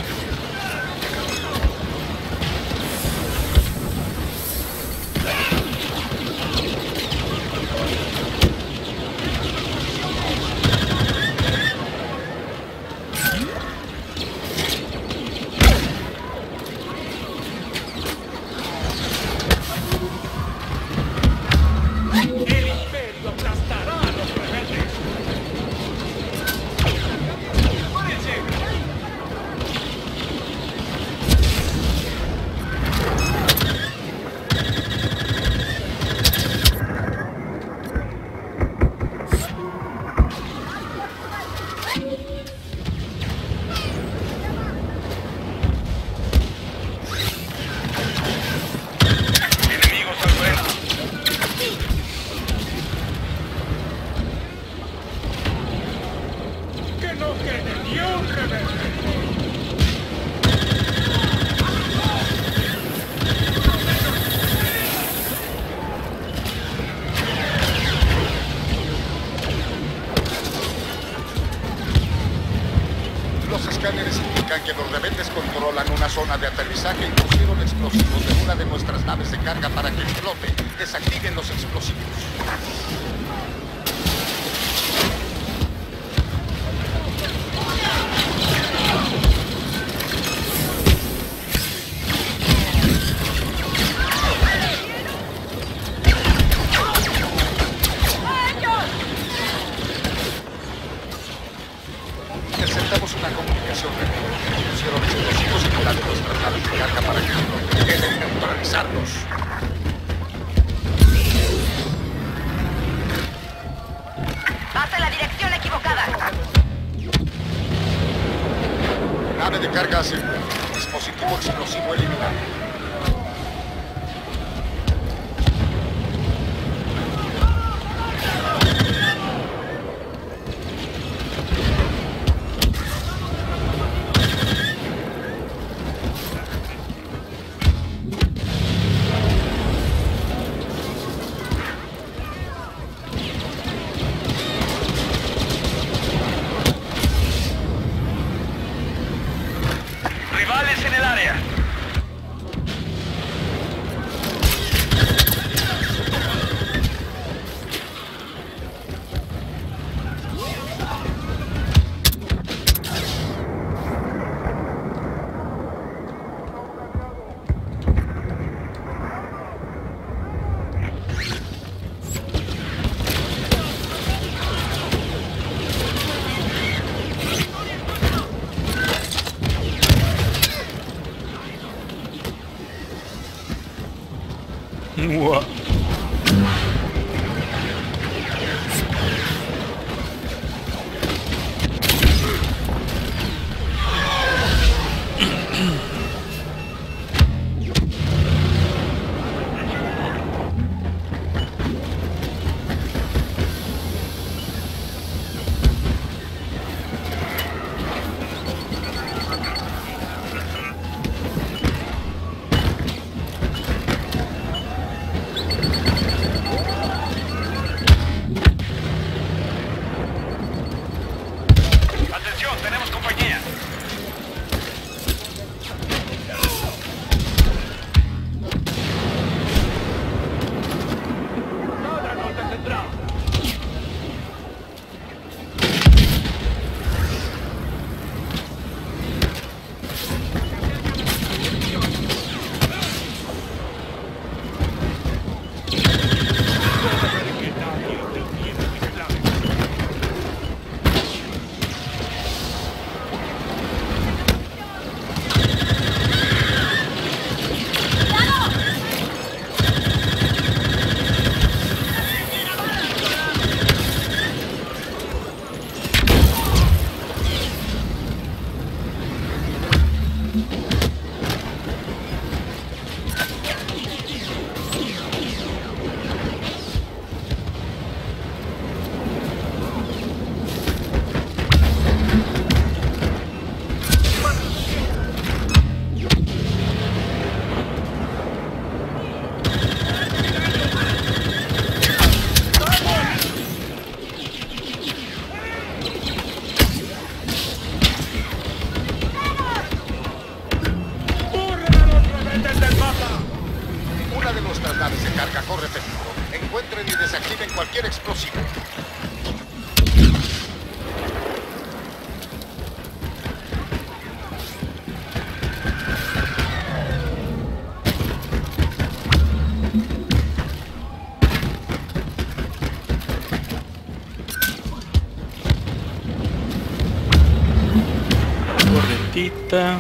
S6: indican que los rebeldes controlan una zona de aterrizaje y pusieron explosivos en una de nuestras naves de carga para que explote. Desactiven los explosivos. Interceptamos una comunicación rebelde. Pusieron explosivos en una de nuestras naves de carga para que explote. Deben neutralizarlos.
S7: Vas en la dirección equivocada.
S6: Nave de carga asegurada. Dispositivo explosivo eliminado.
S4: Rivales en el área.
S2: Wow.
S4: Atención, tenemos compañía.
S6: Una de nuestras naves de carga corre peligro. Encuentren y desactiven cualquier explosivo.
S2: Corretita.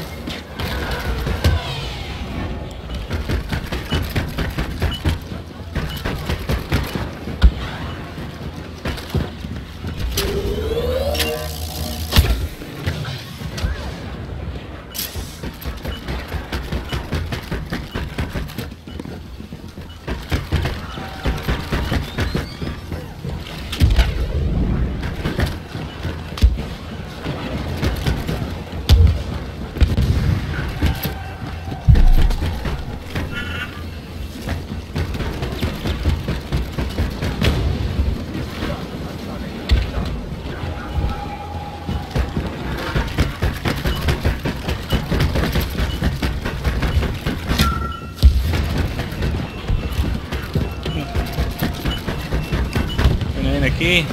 S2: alguien aquí.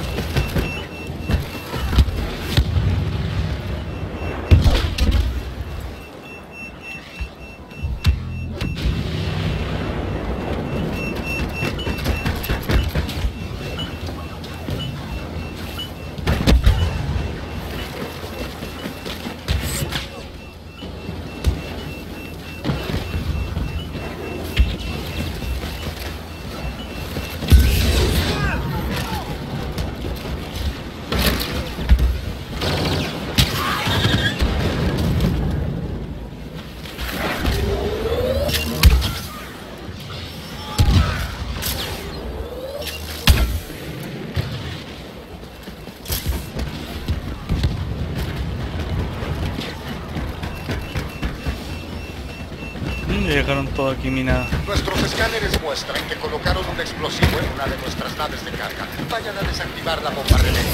S2: Llegaron todo aquí minado.
S6: Nuestros escáneres muestran que colocaron un explosivo en una de nuestras naves de carga. Vayan a desactivar la bomba rebelde.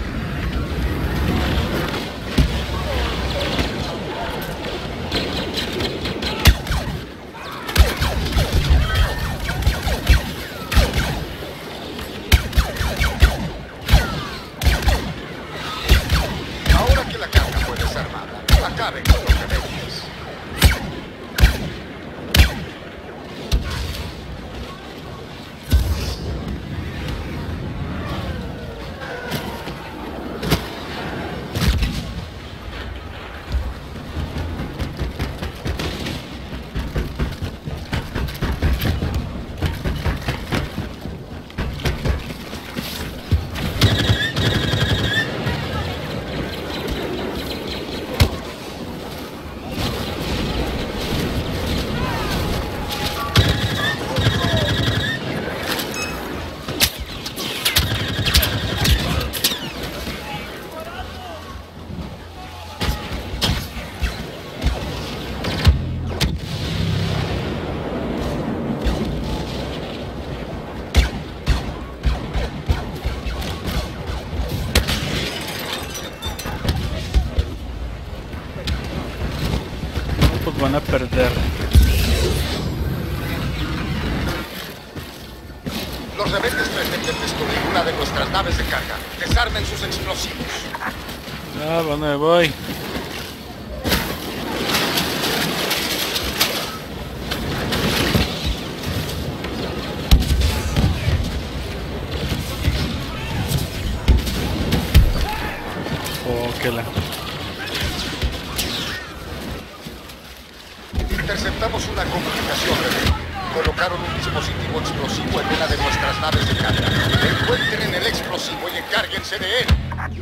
S6: Ahora que la carga fue desarmada, acaben con los rebeldes.
S2: Pues van a perder.
S6: Los rebeldes pretenden destruir una de nuestras naves de carga. Desarmen sus explosivos.
S2: Ah, ¿dónde me voy? Oh, qué la...
S6: Interceptamos una comunicación rebelde. Colocaron un dispositivo explosivo en una de nuestras naves de carga. Encuentren el explosivo y encárguense de él.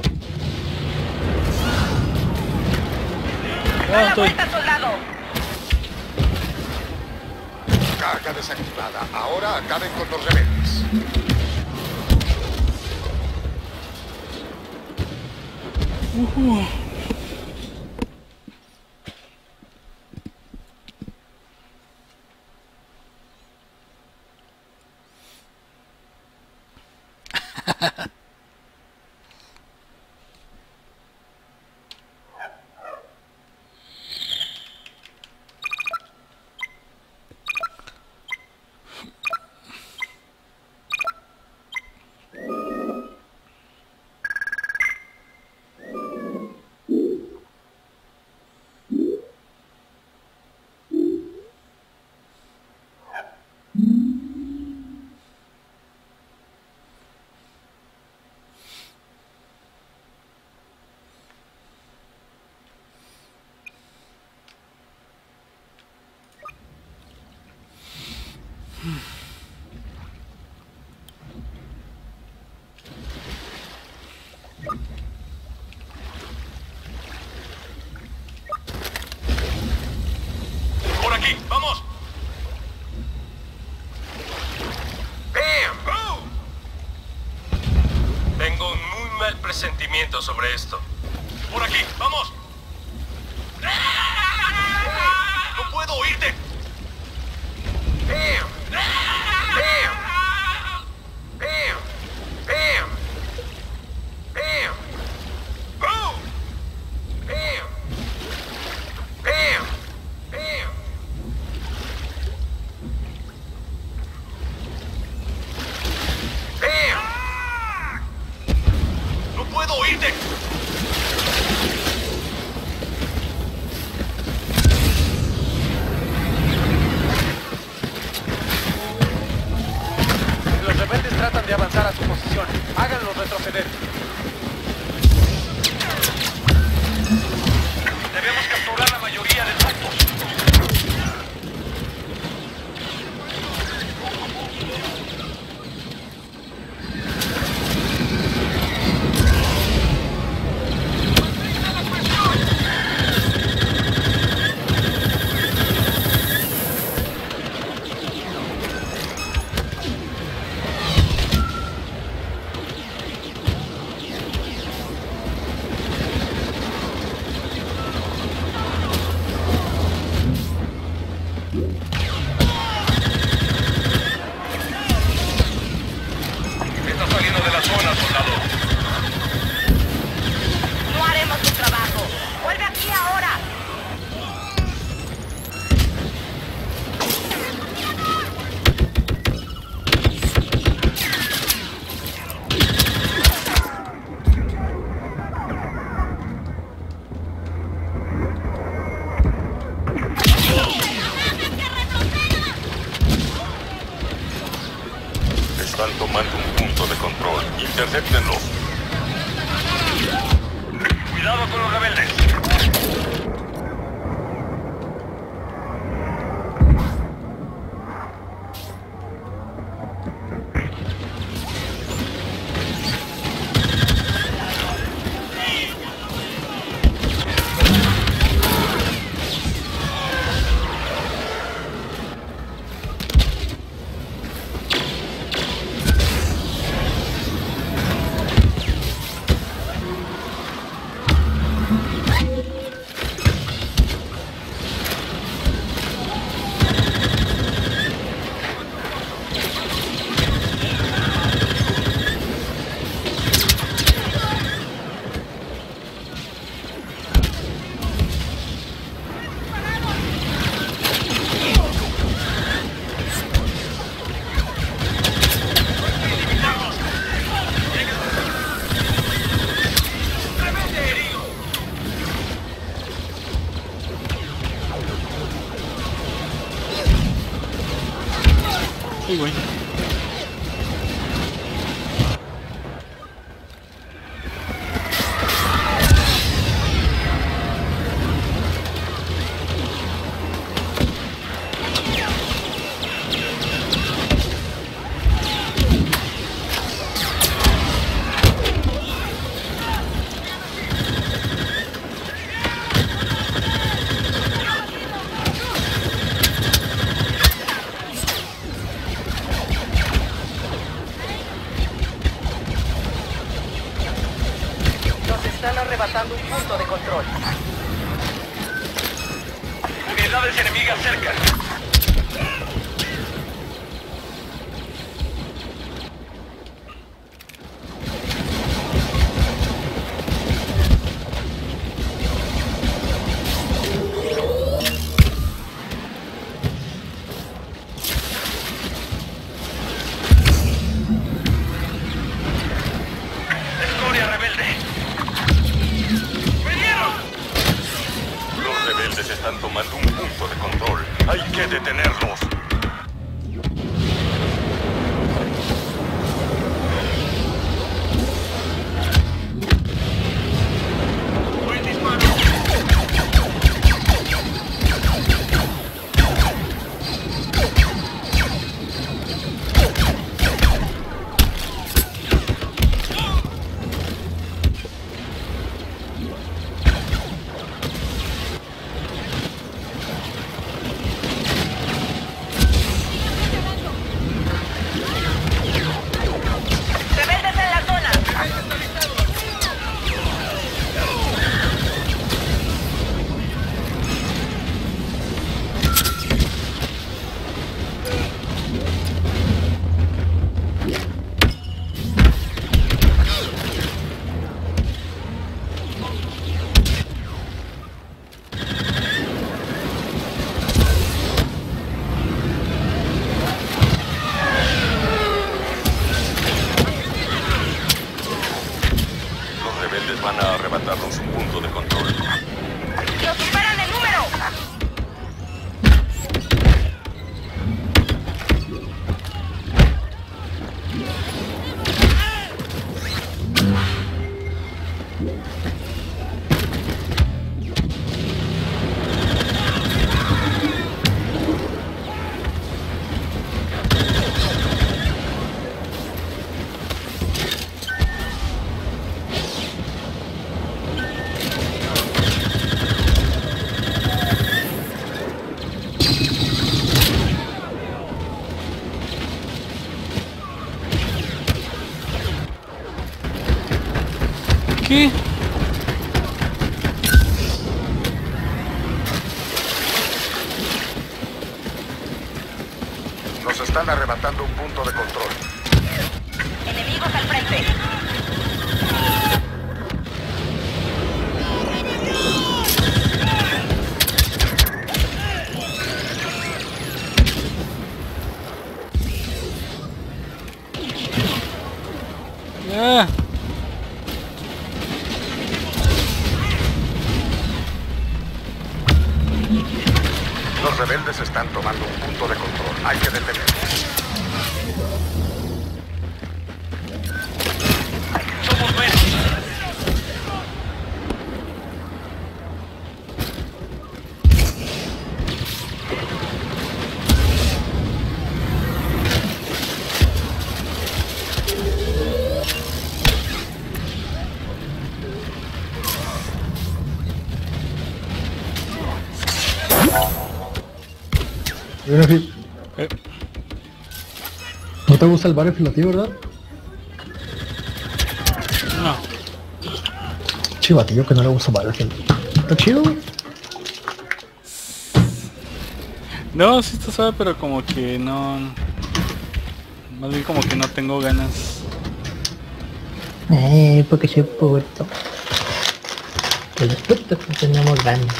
S2: Ah,
S7: ¡A la
S2: estoy...
S7: vuelta, soldado!
S6: Carga desactivada. Ahora acaben con los rebeldes.
S2: Uh-huh.
S4: ¡Por aquí! ¡Vamos! ¡Bam! Tengo un muy mal presentimiento sobre esto. ¡Por aquí! ¡Vamos! ¡No puedo oírte! ¡Bam! ¡Bam! ¡Bam! ¡Bam! ¡Bam! ¡Boom! ¡Bam! ¡Bam! ¡Bam! ¡Bam!
S6: de avanzar a su posición. Háganlos retroceder. Debemos capturar la mayoría de puntos.
S4: Están tomando un punto de control. Intercéptenlo. Cuidado con los rebeldes.
S2: Uy, güey.
S7: Están arrebatando un punto de control.
S6: Unidades enemigas cerca. Escoria rebelde.
S4: Los rebeldes están tomando un punto de control. Hay que detenerlos. Van a arrebatarnos un punto de control.
S7: ¡Nos superan el número!
S2: ¿Qué?
S6: Nos están arrebatando un punto de control.
S3: Enemigos al frente.
S2: Ah.
S6: Los rebeldes están tomando un punto de control. Hay que detenerlos.
S4: Somos menos.
S1: Battlefield.
S2: Eh,
S1: ¿No te gusta el Battlefield a ti, verdad?
S2: no.
S1: Chivatillo que no le gusta Battlefield. Está chido, güey.
S2: No, sí está suave, pero como que no... Más bien como que no tengo ganas.
S8: Eh, porque soy puto. Que los putos no tenemos ganas.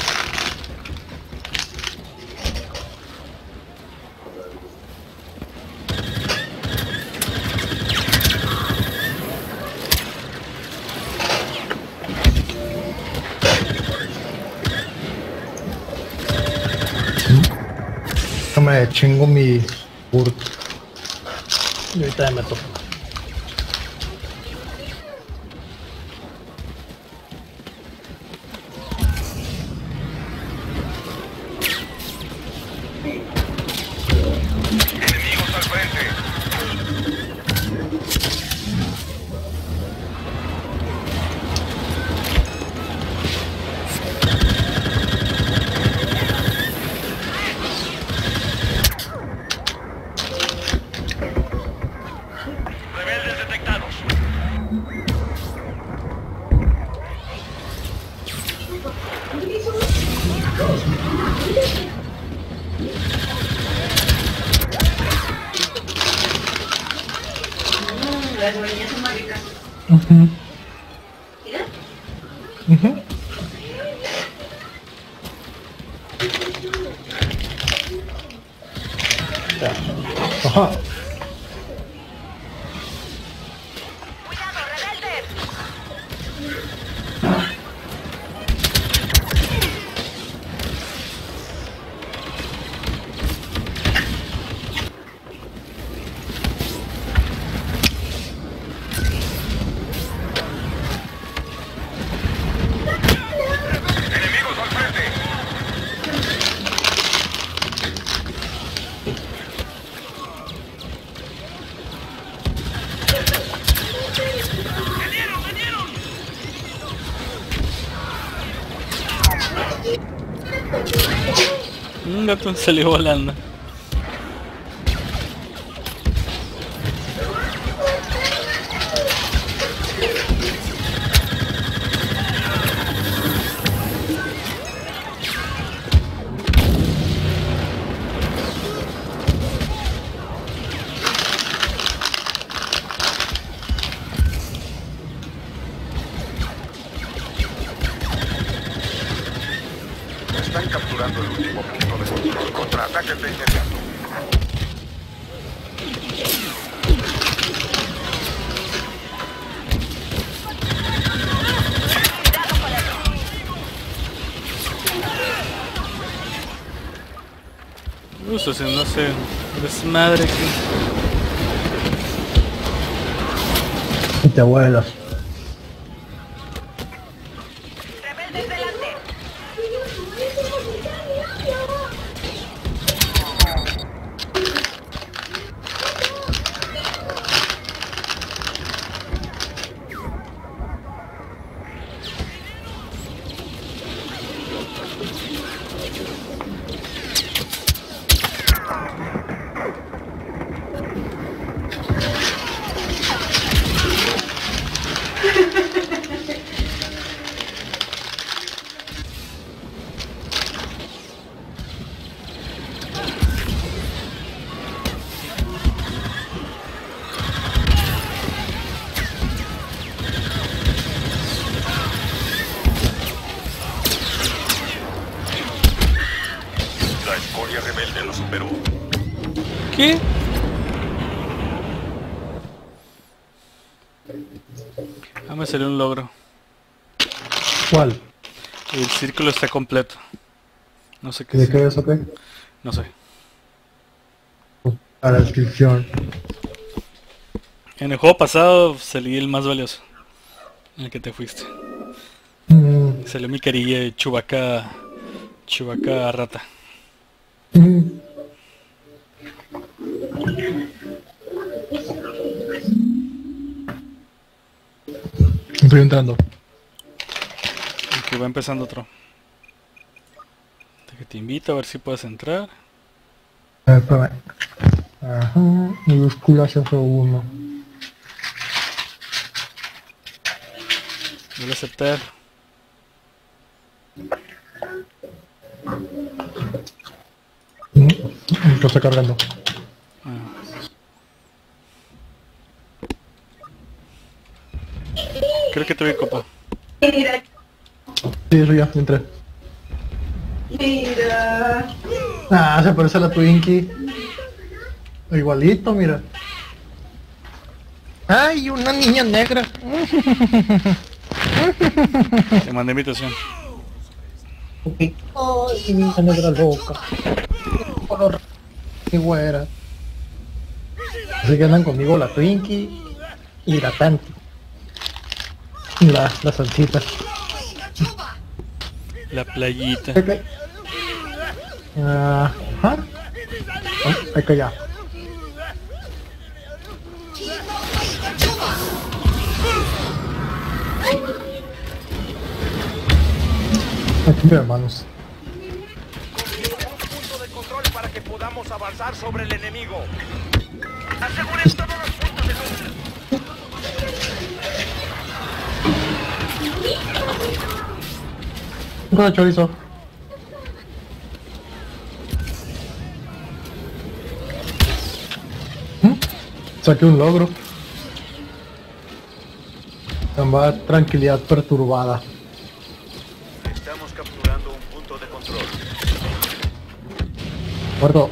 S1: Me chingo mi Urt. Y ahorita me toca.
S4: Enemigos al frente. Rebeldes detectados.
S5: Mm, las bolillas son más ricas.
S1: Ujú.
S5: Mira.
S1: Ujú. Ya. Ajá.
S3: ¡Cuidado, rebeldes!
S4: Enemigos al frente.
S2: Un gato salió volando.
S6: Están capturando el último punto de control. Contraataquen de inmediato.
S2: Uh, estoy haciéndose desmadre aquí.
S1: Y te vuelas.
S3: ¡Rebeldes delante!
S2: ¿Qué? Ah, me salió un logro.
S1: ¿Cuál?
S2: El círculo está completo. No sé qué
S1: ¿De
S2: es.
S1: qué es o qué?
S2: No sé.
S1: A la descripción.
S2: En el juego pasado salí el más valioso. En el que te fuiste.
S1: Mm,
S2: Salió mi carilla de Chewbacca. Chewbacca rata.
S1: mm. Estoy entrando.
S2: Y que va empezando otro. Que te invito a ver si puedes entrar.
S1: A ver, espérame. Ajá, minúsculas F uno.
S2: Voy a aceptar.
S1: Mm, Lo está cargando.
S2: Ah. Creo que te vi, copa.
S5: Mira,
S1: Sí, eso ya, entré.
S5: mira.
S1: Ah, se parece a la Twinkie. Igualito, mira. ¡Ay, una niña negra!
S2: Te mandé invitación.
S1: ¡Ay, niña negra loca! ¡Qué color! ¡Qué güera! Así que andan conmigo la Twinkie y la Tanti. Y la, la salsita.
S2: La playita.
S1: Ok. Ajá. Ay, hay que ya. Aquí, hermanos.
S6: Punto de control para que podamos avanzar sobre el enemigo. Aseguren todos los puntos de control.
S1: Un cosa chorizo. ¿Mm? Saqué un logro. Llamada tranquilidad perturbada.
S6: Estamos capturando un punto de control.
S1: Muerto.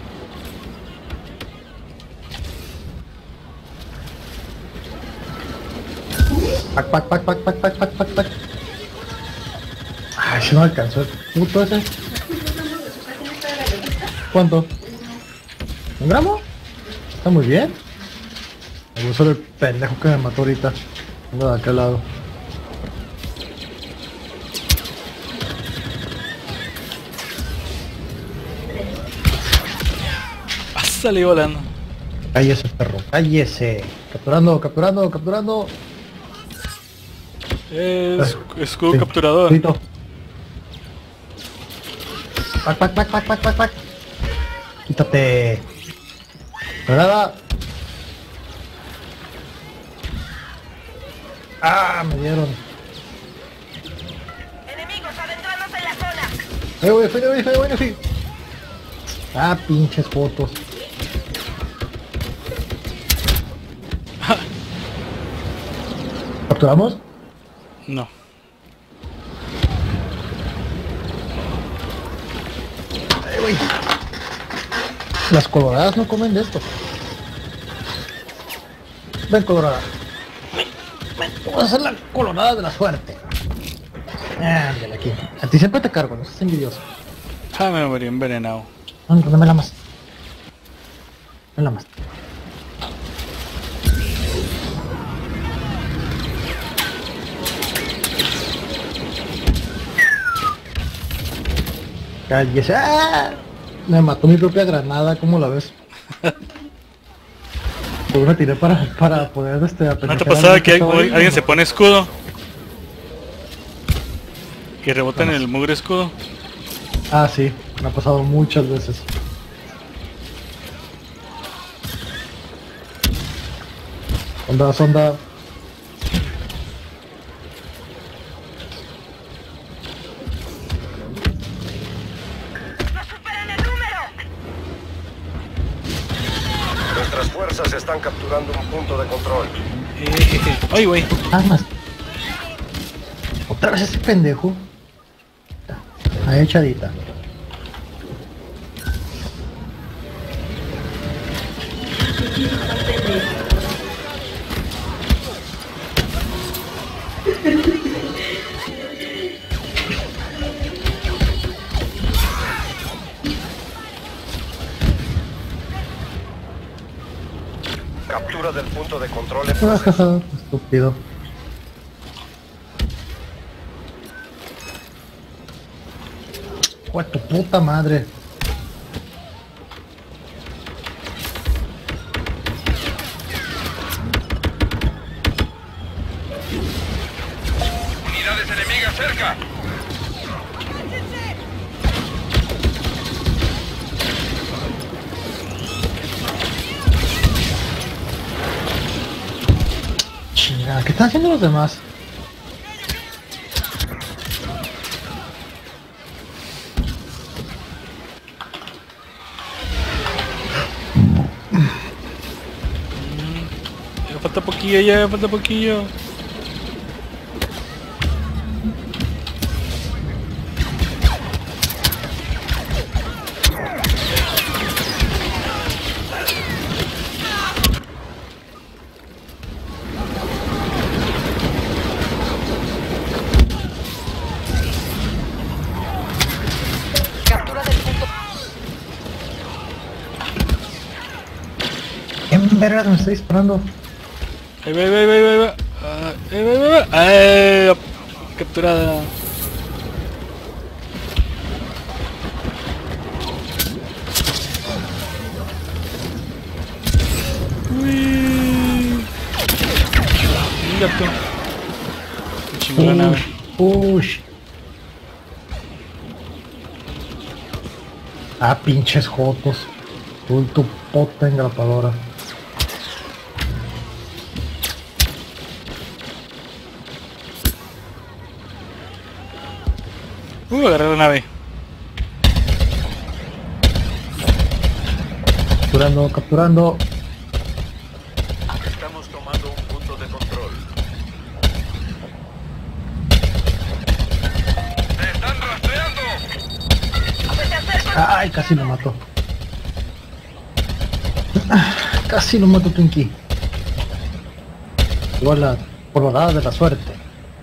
S1: Pac, pac, pac, pac, pac, pac, pac, pac, pac. Ay, si no alcanzó el puto ese. ¿Cuánto? ¿Un gramo? Está muy bien. Me gustó el pendejo que me mató ahorita. Ando de aquel lado.
S2: Ah, salí volando.
S1: Cállese, perro, cállese. Capturando, capturando, capturando.
S2: Es escudo
S1: Sí.
S2: capturador.
S1: Listo. Pac, pac, pac, pac, pac, pac, pac. Quítate. Granada. Ah, me dieron.
S7: Enemigos adentrándose en la zona.
S1: Ahí voy, ahí voy, ahí voy, ahí voy. Ah, pinches fotos. ¿Capturamos?
S2: No.
S1: Ahí voy. Las coloradas no comen de esto. Ven, colorada. Ven, ven. Vamos a hacer la colorada de la suerte. Ándale aquí. A ti siempre te cargo, no seas envidioso.
S2: Ah, me morí envenenado.
S1: No, no me la más. Me la más. Cállese. ¡Ah! Me mató mi propia granada, ¿cómo la ves? Yo la tiré para, para poder este
S2: ¿No te
S1: apedrear
S2: pasaba
S1: al
S2: que hay-
S1: estaba ahí?
S2: alguien se pone escudo? Que rebota en el mugre escudo.
S1: Ah, sí, me ha pasado muchas veces. Onda, sonda.
S7: ¡No superen el número!
S6: Nuestras fuerzas están capturando un punto de control.
S2: Eh, ay, güey.
S1: Armas. Otra vez ese pendejo. Ahí echadita.
S6: Captura del punto de control en proceso.
S1: Estúpido. ¡Joder, tu puta madre!
S6: Unidades enemigas cerca.
S1: Chingada, ¿qué están haciendo los demás?
S2: Ya falta poquillo, ya falta poquillo.
S3: Captura del punto.
S1: ¿Quién verga me está disparando?
S2: Ahí va, ahí va, ahí va, ahí va. Ah, ahí va, ahí va, ahí va. ¡Ay! Capturada. Uy. Mira tú. Qué chingón la nave.
S1: Push. Ah, pinches jotos. Tu, tu puta engrapadora.
S2: Uh, agarré la nave.
S1: Capturando, capturando.
S6: Estamos tomando un punto de control. ¡Me están rastreando!
S1: Ay, casi lo mato. Ah, casi lo mato, Twinkie. Igual la, por la dada de la suerte.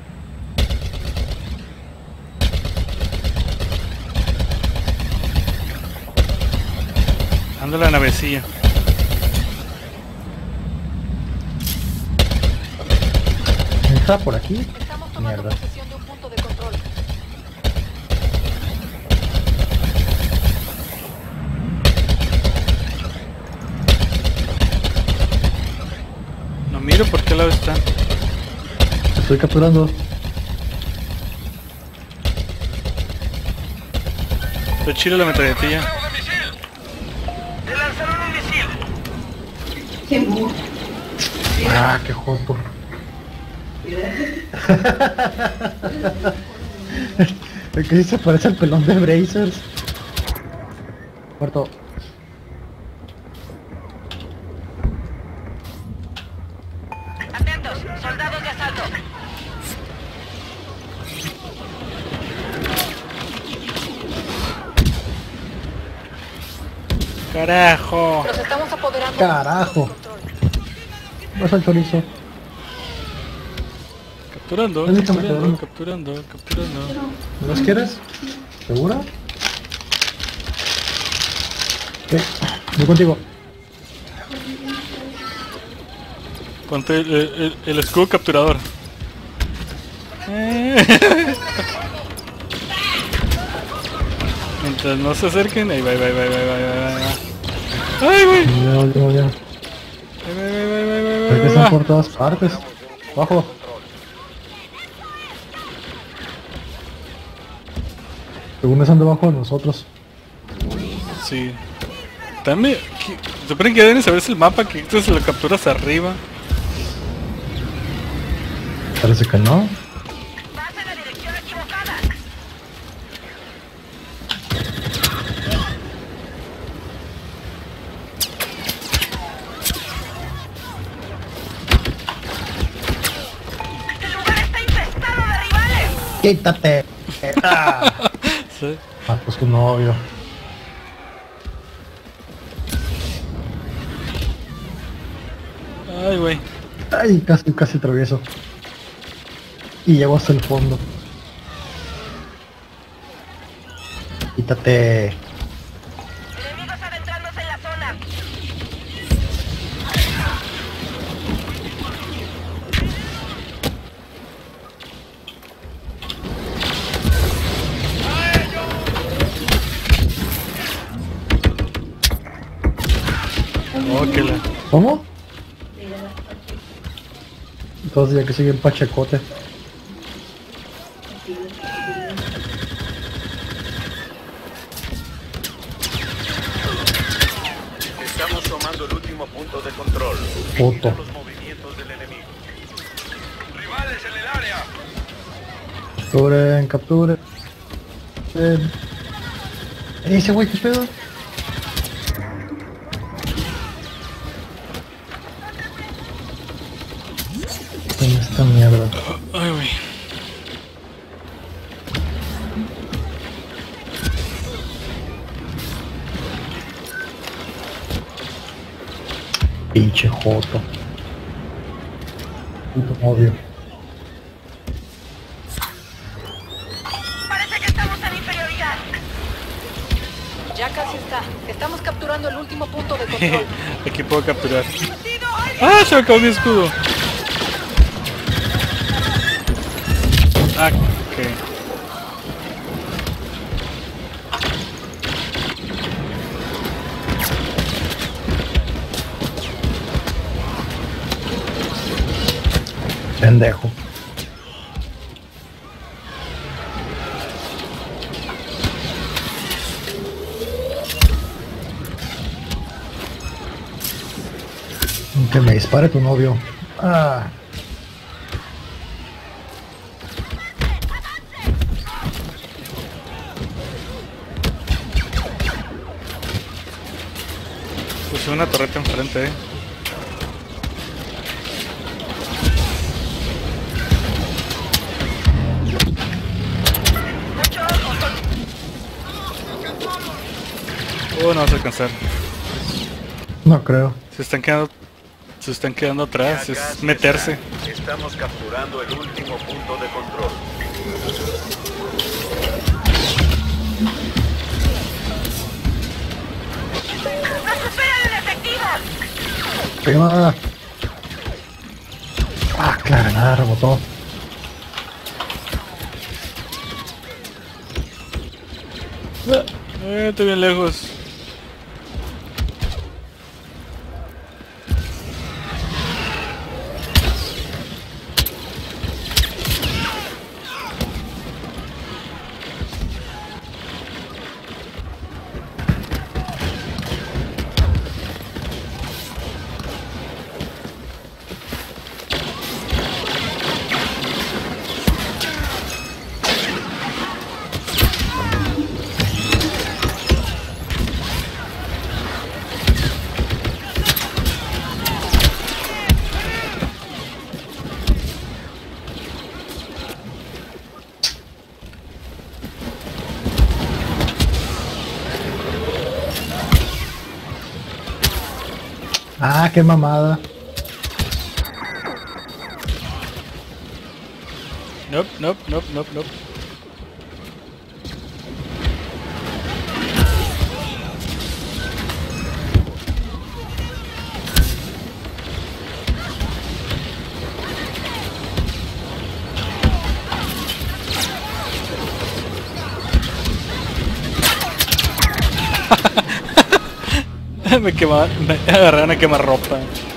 S2: Ando la navecilla.
S1: ¿Está por aquí?
S3: Estamos tomando
S1: Mierda.
S3: posesión de un punto de control.
S2: No miro por qué lado está.
S1: Estoy capturando.
S2: Está chile la metralletilla.
S6: ¡Te lanzaron un misil!
S5: Qué burro.
S1: Ah, qué joto. El que se parece al pelón de Brazers. Muerto.
S7: Atentos, soldados de asalto.
S2: Carajo.
S3: Nos estamos apoderando
S1: Carajo.
S3: del control.
S1: Vas al chorizo.
S2: Capturando,
S1: Ahorita me
S2: capturando,
S1: quedo.
S2: capturando, capturando.
S1: ¿No los quieres? ¿Segura? Ok, voy contigo.
S2: Ponte el, el- el escudo capturador. Mientras no se acerquen, ahí va, ahí va, ahí va, ahí va, ahí va, ahí va, ahí va. ¡Ay, güey!
S1: Ya, ya, ya.
S2: Ahí va, ahí va, ahí va, ahí va, ahí va,
S1: Hay que
S2: ahí
S1: estar
S2: va.
S1: por todas partes. Abajo. Según están debajo de nosotros.
S2: Sí. También, ¿qué? Suponen que deben saberse el mapa, que esto se lo capturas arriba.
S1: Parece que no.
S7: Vas en la dirección equivocada. El lugar está infestado de rivales.
S1: ¡Quítate! Ah,
S2: Sí.
S1: Ah, pues tu novio.
S2: Ay, güey.
S1: Ay, casi, casi travieso. Y llego hasta el fondo. Quítate.
S7: Enemigos adentrándose en la zona.
S1: ¿Cómo?
S5: Mira las pachitas.
S1: Entonces ya que sigue el pachecote.
S4: Estamos tomando el último punto de control.
S1: Puto.
S4: Vigila los movimientos del enemigo. Rivales en el área.
S1: Capturen, capturen. Eh, ese güey, ¿qué pedo? En esta mierda.
S2: Ay, güey.
S1: Pinche joto. Puto odio.
S7: Parece que estamos en inferioridad.
S3: Ya casi está. Estamos capturando el último punto de control.
S2: Aquí puedo capturar. ¡Ah! Se me acabó mi escudo. Ah, ok.
S1: Pendejo. Que me dispare tu novio. Ah.
S2: Puse una torreta enfrente, eh. Oh, no vas a alcanzar.
S1: No creo.
S2: Se están quedando. Se están quedando atrás.
S4: Ya
S2: Es
S4: casi
S2: meterse.
S4: está. Estamos capturando el último punto de control.
S7: ¡Nos superan en efectivo!
S1: Prima. Ah, claro, nada, rebotó.
S2: Eh, estoy bien lejos.
S1: Ah, qué mamada.
S2: Nope, nope, nope, nope, nope. me quema, me agarré una quemarropa.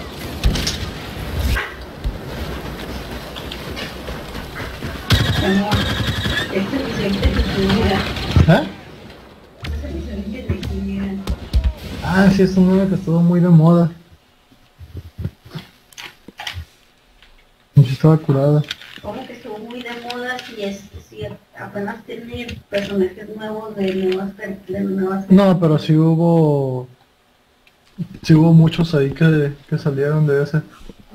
S5: Amor, este es mi de quiniela.
S1: ¿Eh?
S5: Este es mi de quiniela.
S1: Ah, sí, es un nuevo que estuvo muy de moda. Sí, estaba curada.
S5: Como que estuvo muy de moda si es si apenas tiene personajes nuevos de nuevas de nuevas.
S1: No, pero sí hubo... Sí hubo muchos ahí que, que salieron de ese.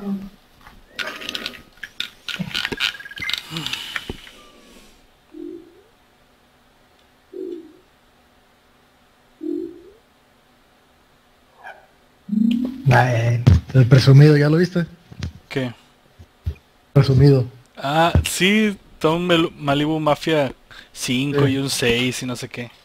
S1: Ay, el presumido, ¿ya lo viste?
S2: ¿Qué?
S1: Presumido.
S2: Ah, sí, todo un Mel- Malibu Mafia cinco
S1: Sí.
S2: y un seis y no sé qué.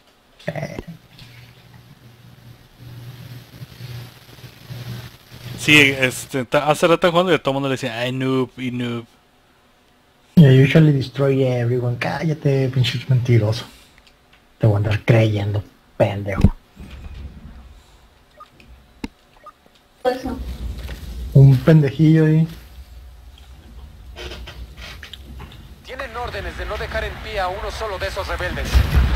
S2: Sí, este, ta- hace rato jugando y a todo el mundo le decía, ay, noob y noob.
S1: I usually destroy everyone. Cállate, pinche mentiroso. Te voy a andar creyendo, pendejo.
S5: Eso.
S1: pendejillo ahí.
S9: Tienen órdenes de no dejar en pie a uno solo de esos rebeldes.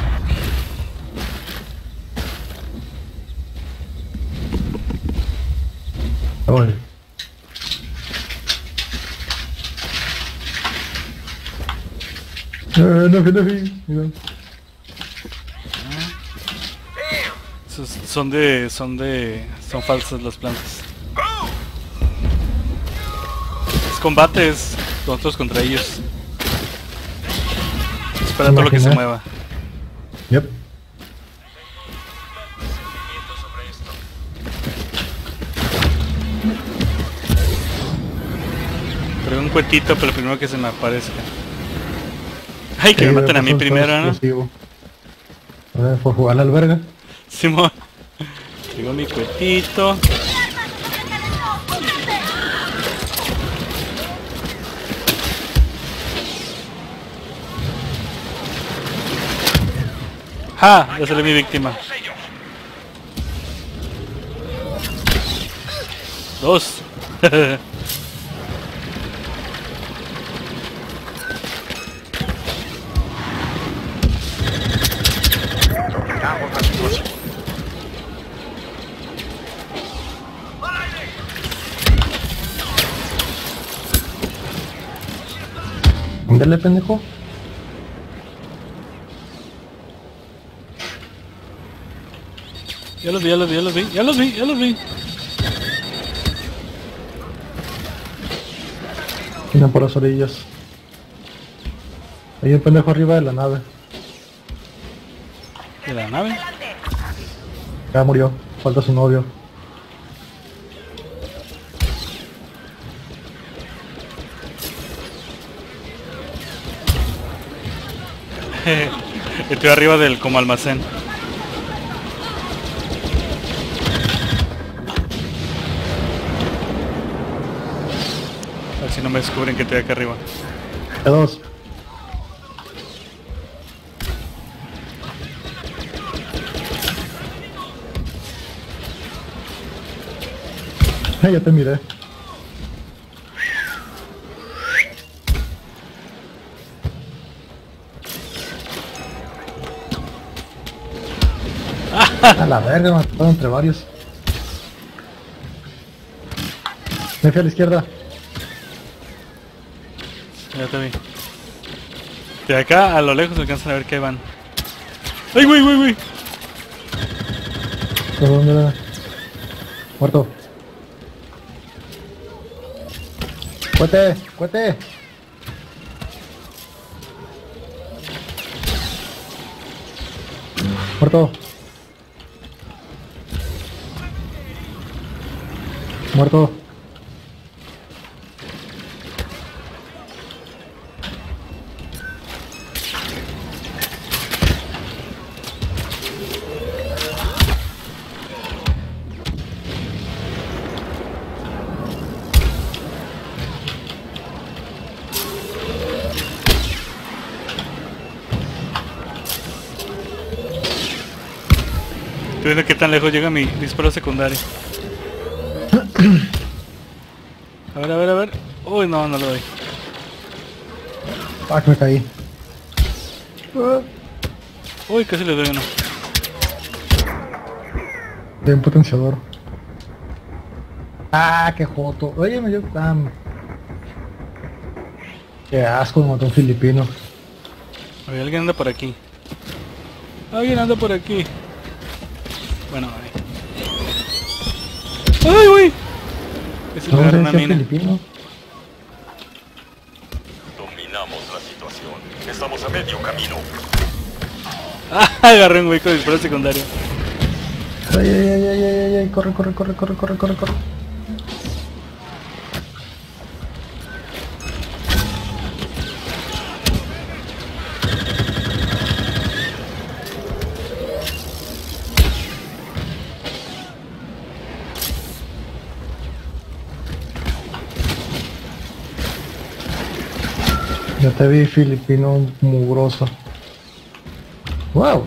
S1: Oye. Eh, no, no, no.
S2: Esos son de... son de... son falsas las plantas. Es combate, es nosotros contra ellos. Espera todo lo que se mueva.
S1: Yep.
S2: Traigo un cuetito, pero primero que se me aparezca. Ay, que
S1: Sí,
S2: me maten a mí
S1: pues,
S2: primero, ¿no?
S1: explosivo. A ver, por jugar a la alberga.
S2: Simón. Traigo mi cuetito. ¡Ja! Ya salió mi víctima. Dos.
S1: Ándale, pendejo.
S2: Ya los vi, ya los vi, ya los vi, ya los vi, ya los vi.
S1: Vienen por las orillas. Hay un pendejo arriba de la nave.
S2: ¿De la nave?
S1: Ya murió. Falta su novio.
S2: Estoy arriba del como almacén. A ver si no me descubren que estoy acá arriba.
S1: T dos. Eh, ya te miré. A la verga, me mataron entre varios. Me fui a la izquierda.
S2: Ya te vi. De acá a lo lejos alcanzan a ver que van. ¡Ay, güey, güey, güey!
S1: ¿Por dónde era? Muerto. ¡Cuete! ¡Cuete! Muerto. Muerto.
S2: Estoy viendo qué tan lejos llega mi disparo secundario. A ver, a ver, a ver. Uy, no, no lo doy.
S1: Ah, que me caí.
S2: Uy, casi le doy uno.
S1: De un potenciador. Ah, qué joto. Oye, me dio... Ah, qué asco, me mató un filipino.
S2: Oye, alguien anda por aquí. Alguien anda por aquí. Bueno, ahí. ¡Ay, güey! Ese
S1: ¿No
S2: lugar
S1: se
S2: una
S1: decía
S2: mina.
S1: filipino?
S4: Dominamos la situación. Estamos a medio camino.
S2: Ah, agarré un güey con disparo secundario.
S1: Ay, ay, ay, ay, ay, ay, corre, corre, corre, corre, corre, corre, corre. Ya te vi, filipino mugroso. Wow.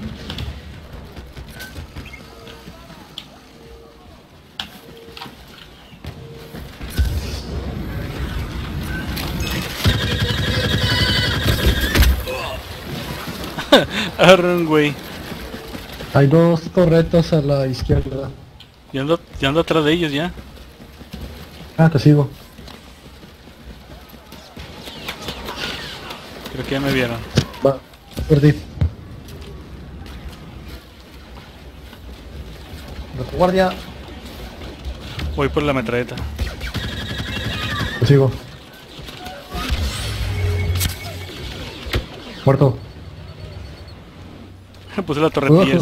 S2: Agarra un güey.
S1: Hay dos torretas a la izquierda.
S2: Ya ando, ya ando atrás de ellos ya.
S1: Ah, te sigo.
S2: Creo que ya me vieron.
S1: Va, perdí. Guardia.
S2: Voy por la metralleta.
S1: Te sigo. Muerto.
S2: Puse la torretilla.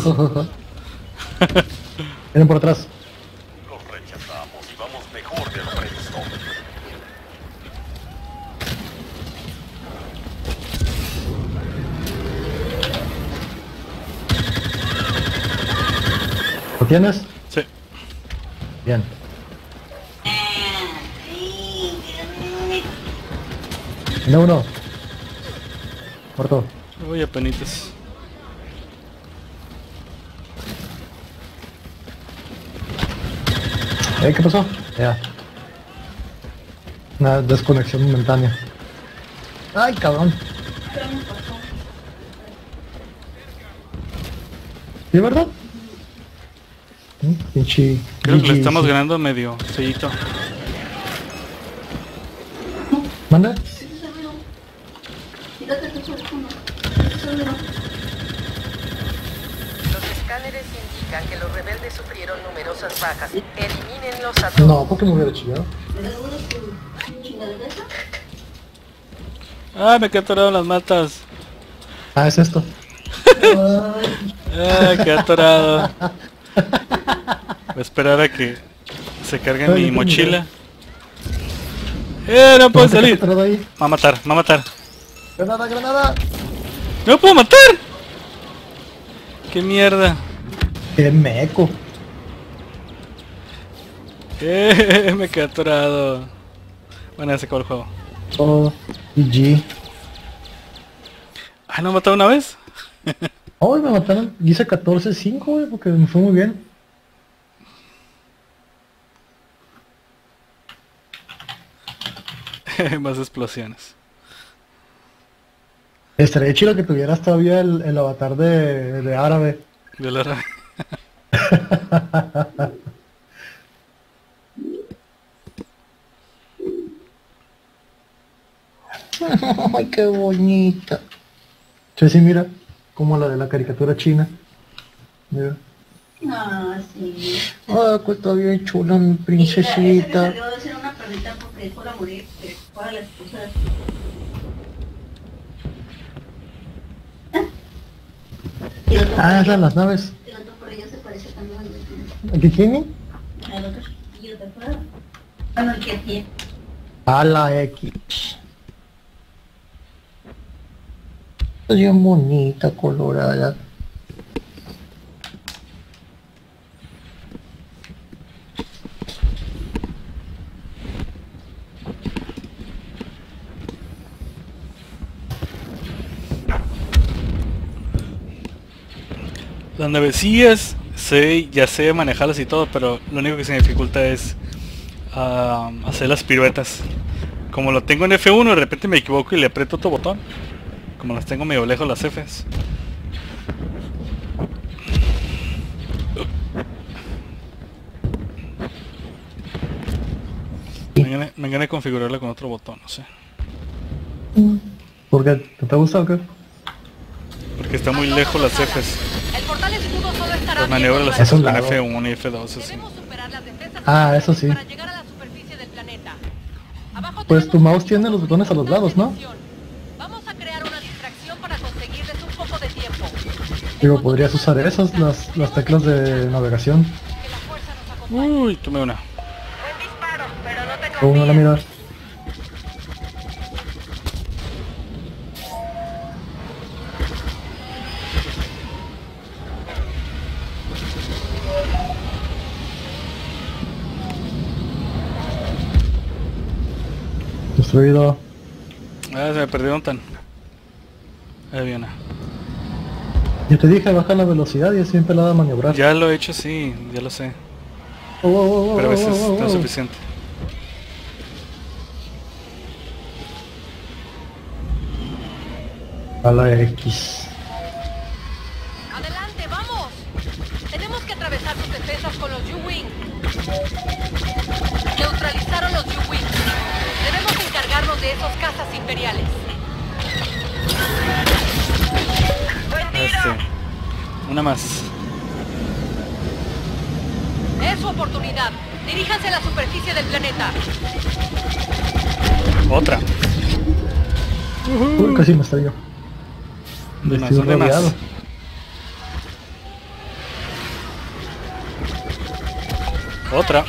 S1: Vienen por atrás.
S4: Los rechazamos y vamos mejor de lo previsto.
S1: ¿Lo tienes?
S2: Sí.
S1: Bien. Viene uno. Muerto.
S2: Uy, apenitas.
S1: ¿Eh? ¿Qué pasó? Ya. Una desconexión momentánea. Ay, cabrón. ¿Sí, verdad? ¿Mm? Pinche.
S2: Creo que le
S1: G G,
S2: estamos
S1: sí.
S2: ganando medio sellito.
S1: ¿Manda?
S7: Los escáneres indican que los rebeldes sufrieron numerosas bajas. Elimínenlos a todos.
S1: No, porque me hubiera chillado.
S2: Ah, me quedé atorado en las matas.
S1: Ah, es esto.
S2: Ah, quedé atorado. Voy a esperar a que se cargue
S1: Ay,
S2: mi
S1: qué
S2: mochila. ¡Eh, no puedo
S1: ¿Cómo te
S2: salir!
S1: quedas atorado ahí?
S2: Me va a matar, me va a matar.
S1: ¡Granada, granada!
S2: ¡No me puedo matar! ¡Qué mierda!
S1: ¡Qué meco!
S2: Eh, me quedé atorado. Bueno, ya se acabó el juego.
S1: Oh, G G.
S2: Ah, ¿no me mató una vez?
S1: Hoy me mataron. Hice catorce cinco, güey, porque me fue muy bien.
S2: Más explosiones.
S1: Estaría chido que tuvieras todavía el, el avatar de, de árabe.
S2: De la ra-
S1: Ay, qué bonita. Sí, sí, mira, como la de la caricatura china. Mira.
S5: Ah, sí.
S1: Ah, que está bien chula mi
S5: Y la- esa que
S1: princesita.
S5: salió de ser una perrita porque dejó la morir, que fue la esposa de... Y el otro
S1: Ah,
S5: por
S1: esas
S5: ella-
S1: las naves.
S5: el otro por ella se parece también al de-
S1: ¿Aquí tiene?
S5: al otro chiquillo, ¿te acuerdas? Bueno, el que tiene.
S1: A la X. Está bien bonita, colorada.
S2: Las navecillas, sé, ya sé manejarlas y todo, pero lo único que se me dificulta es ah, hacer las piruetas. Como lo tengo en F uno, de repente me equivoco y le aprieto otro botón. Como las tengo medio lejos las Fs. Me gané, me gané configurarla con otro botón, no sé.
S1: ¿Por qué? ¿No te gusta o qué?
S2: Porque está muy lejos las Fs.
S3: El portal escudo solo estará
S2: Las maniobras las
S3: abierto
S1: Es un
S2: haces con
S1: lado.
S2: F uno y F dos, así.
S3: Debemos superar las defensas
S1: Ah, eso sí.
S3: para llegar a la superficie del planeta. Abajo
S1: Pues
S3: tenemos
S1: tu mouse
S3: un
S1: tiene los botones a los lados, ¿no?
S3: Vamos a crear una distracción para conseguirles un poco de tiempo.
S1: Digo, podrías usar esas, las, las teclas de navegación.
S3: Que la fuerza nos acompañe.
S2: Uy, tomé una.
S7: Buen disparo, pero no te
S1: Como no la
S7: confíes.
S1: miras. Destruido.
S2: Ah, se me perdieron tan. Ahí viene.
S1: Yo te dije, baja la velocidad y es siempre la de maniobrar.
S2: Ya lo he hecho, sí, ya lo sé.
S1: Oh, oh, oh, oh,
S2: Pero a veces
S1: oh, oh,
S2: no es
S1: oh.
S2: suficiente.
S1: A la X.
S3: con los U-Wing. Neutralizaron los U-Wing. Debemos encargarnos de esos cazas imperiales.
S2: Este. Una más.
S3: Es su oportunidad. Diríjanse a la superficie del planeta.
S2: Otra.
S1: Uy, casi me estrelló.
S2: ¿Dónde más?
S1: Estoy
S2: ¿Dónde más?
S1: rodeado.
S2: Otra.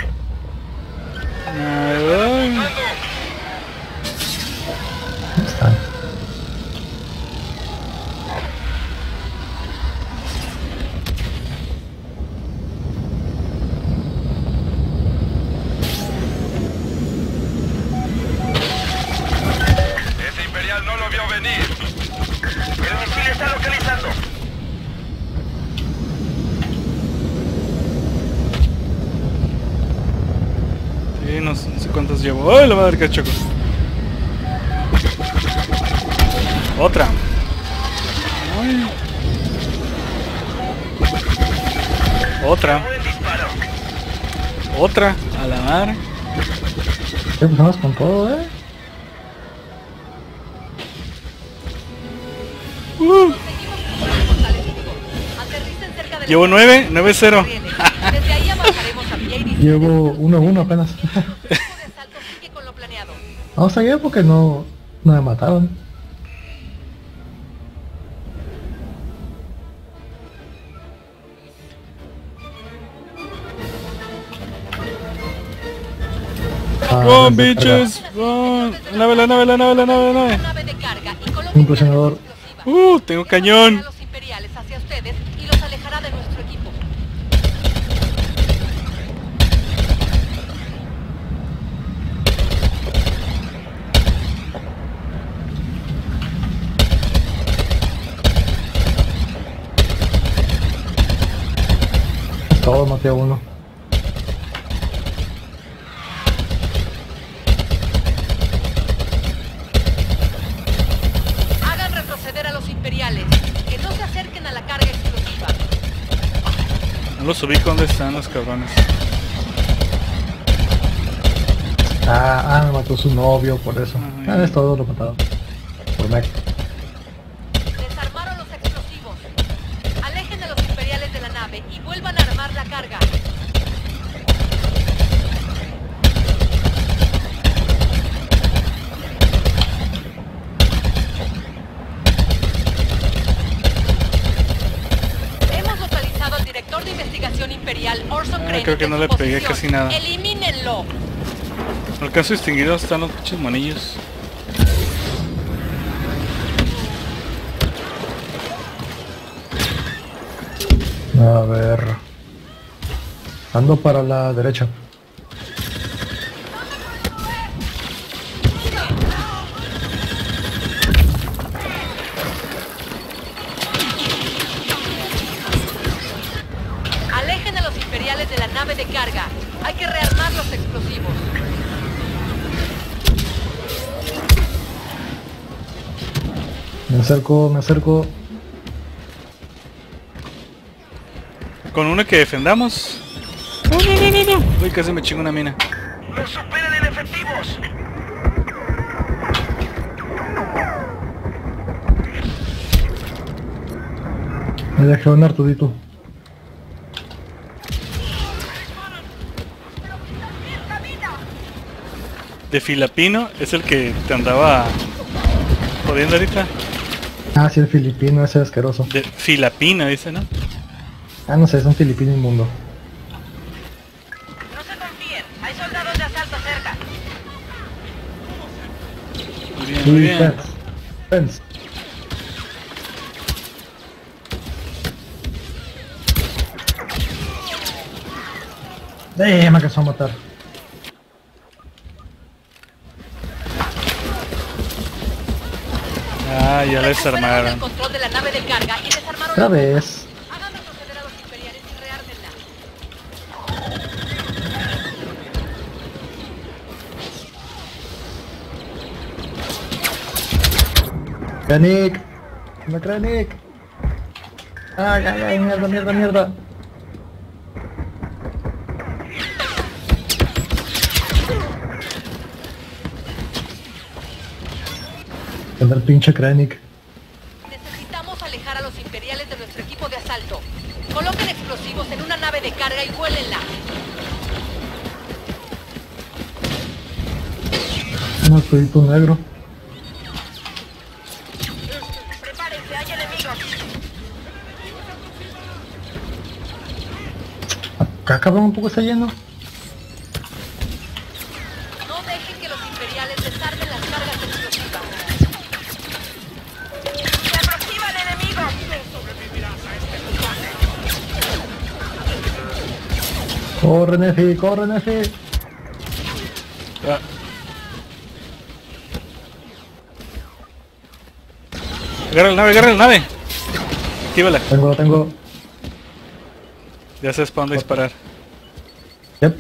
S2: Ay,
S1: ¿Dónde están?
S4: Ese imperial no lo vio venir. El misil está localizando.
S2: sí, no, sé- no sé cuántas llevo. ¡Ay, la madre que choco! Otra. Ay. Otra.
S4: Buen disparo.
S2: Otra. A la madre.
S1: Empezamos con todo, eh.
S2: Uh.
S3: Seguimos con los portales Hugo. Aterricen cerca del...
S2: Llevo nueve, nueve cero.
S3: Desde ahí avanzaremos a pie y dirigiremos
S1: Llevo uno a uno apenas.
S3: el grupo de asalto sigue con lo planeado.
S1: Vamos a ir porque no, no me mataron. Ah,
S2: Run,
S1: desde carga.
S2: bitches. Run. La nave, la nave, la nave, la nave, la nave.
S3: Nave de carga y coloquen
S1: Un presionador.
S3: explosiva.
S2: Uh, tengo cañón.
S3: A los imperiales hacia ustedes y los alejará de nuestro equipo.
S1: Todo maté a uno.
S3: Hagan retroceder a los imperiales. Que no se acerquen a la carga explosiva.
S2: No los ubico dónde están los cabrones.
S1: Ah, ah, me mató su novio por eso.
S2: Ay.
S1: Ah, es todo lo matado. Por Mac.
S3: Desarmaron los explosivos. Alejen a los imperiales de la nave y vuelvan a armar la carga. Hemos localizado al director de investigación imperial, Orson
S2: Ah,
S3: Krennic,
S2: creo que
S3: en
S2: no
S3: su
S2: le pegué
S3: posición.
S2: casi nada.
S3: Elimínenlo.
S2: No alcanzo a distinguir dónde están los pinches monillos.
S1: A ver. Ando para la derecha.
S3: Alejen a los imperiales de la nave de carga. Hay que rearmar los explosivos.
S1: Me acerco, me acerco.
S2: Con uno que defendamos. No, no, no, no, no. Uy, casi me chingo una mina.
S4: ¡Nos superan en efectivos!
S1: Me dejé un Artudito.
S2: De Filipino es el que te andaba jodiendo ahorita.
S1: Ah, sí, el filipino, ese asqueroso.
S2: De Filipino, dice, ¿no?
S1: Ah, no sé, es un filipino inmundo.
S3: No se confíen. Hay soldados de asalto cerca.
S2: Muy bien, muy bien.
S1: Fence. Fence. Eh, me alcanzó a matar.
S2: Ah, ya la
S3: Recuperaron el
S2: desarmaron.
S3: control de la nave de carga y desarmaron
S1: Otra
S3: la
S1: vez.
S3: Hagan retroceder a los imperiales y reármenla.
S1: Krennic. Me Krennic. Ay, ay, ay, mierda, mierda, mierda. Anda el pinche Krennic.
S3: Necesitamos alejar a los imperiales de nuestro equipo de asalto. Coloquen explosivos en una nave de carga y vuélenla.
S1: Un azulito negro.
S7: Prepárense, hay enemigos.
S1: Acá cabrón un poco está lleno.
S3: No dejen que los imperiales desarmen las cargas explosivas.
S7: ¡Se aproxima el enemigo!
S1: Corre, Nefi, corre, Nefi.
S2: Ah. Agarra la nave, agarra la nave. Actívala.
S1: Tengo, lo tengo.
S2: Ya sabes para dónde disparar.
S1: Yep.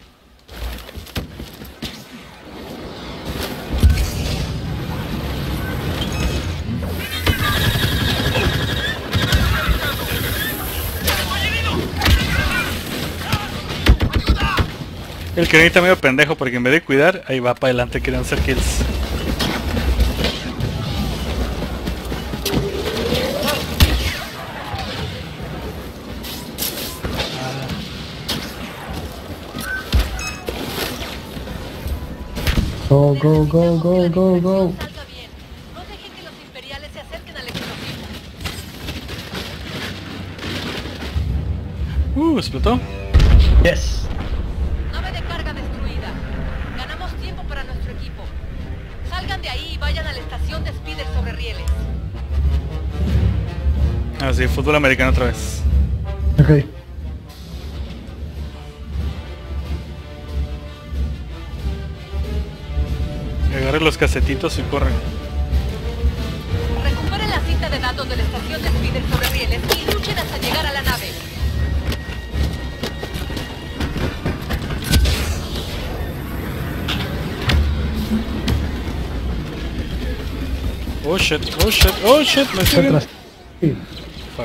S2: El que está medio pendejo porque en vez de cuidar, ahí va para adelante queriendo hacer kills.
S1: Go, go, go, go, go, go.
S3: Salga bien. No dejen que los imperiales se acerquen al explosivo.
S2: Uh, explotó.
S1: Yes.
S3: Nave de carga destruida. Ganamos tiempo para nuestro equipo. Salgan de ahí y vayan a la estación de speeder sobre rieles.
S2: Ah, sí, fútbol americano otra vez.
S1: Ok.
S2: Agarren los casetitos y corren.
S3: Recuperen la cinta de datos de la estación de speeder sobre rieles y luchen hasta llegar a la nave.
S2: Oh shit, oh shit, oh shit, me siguen.
S1: Atrás. Sí.
S2: Fuck.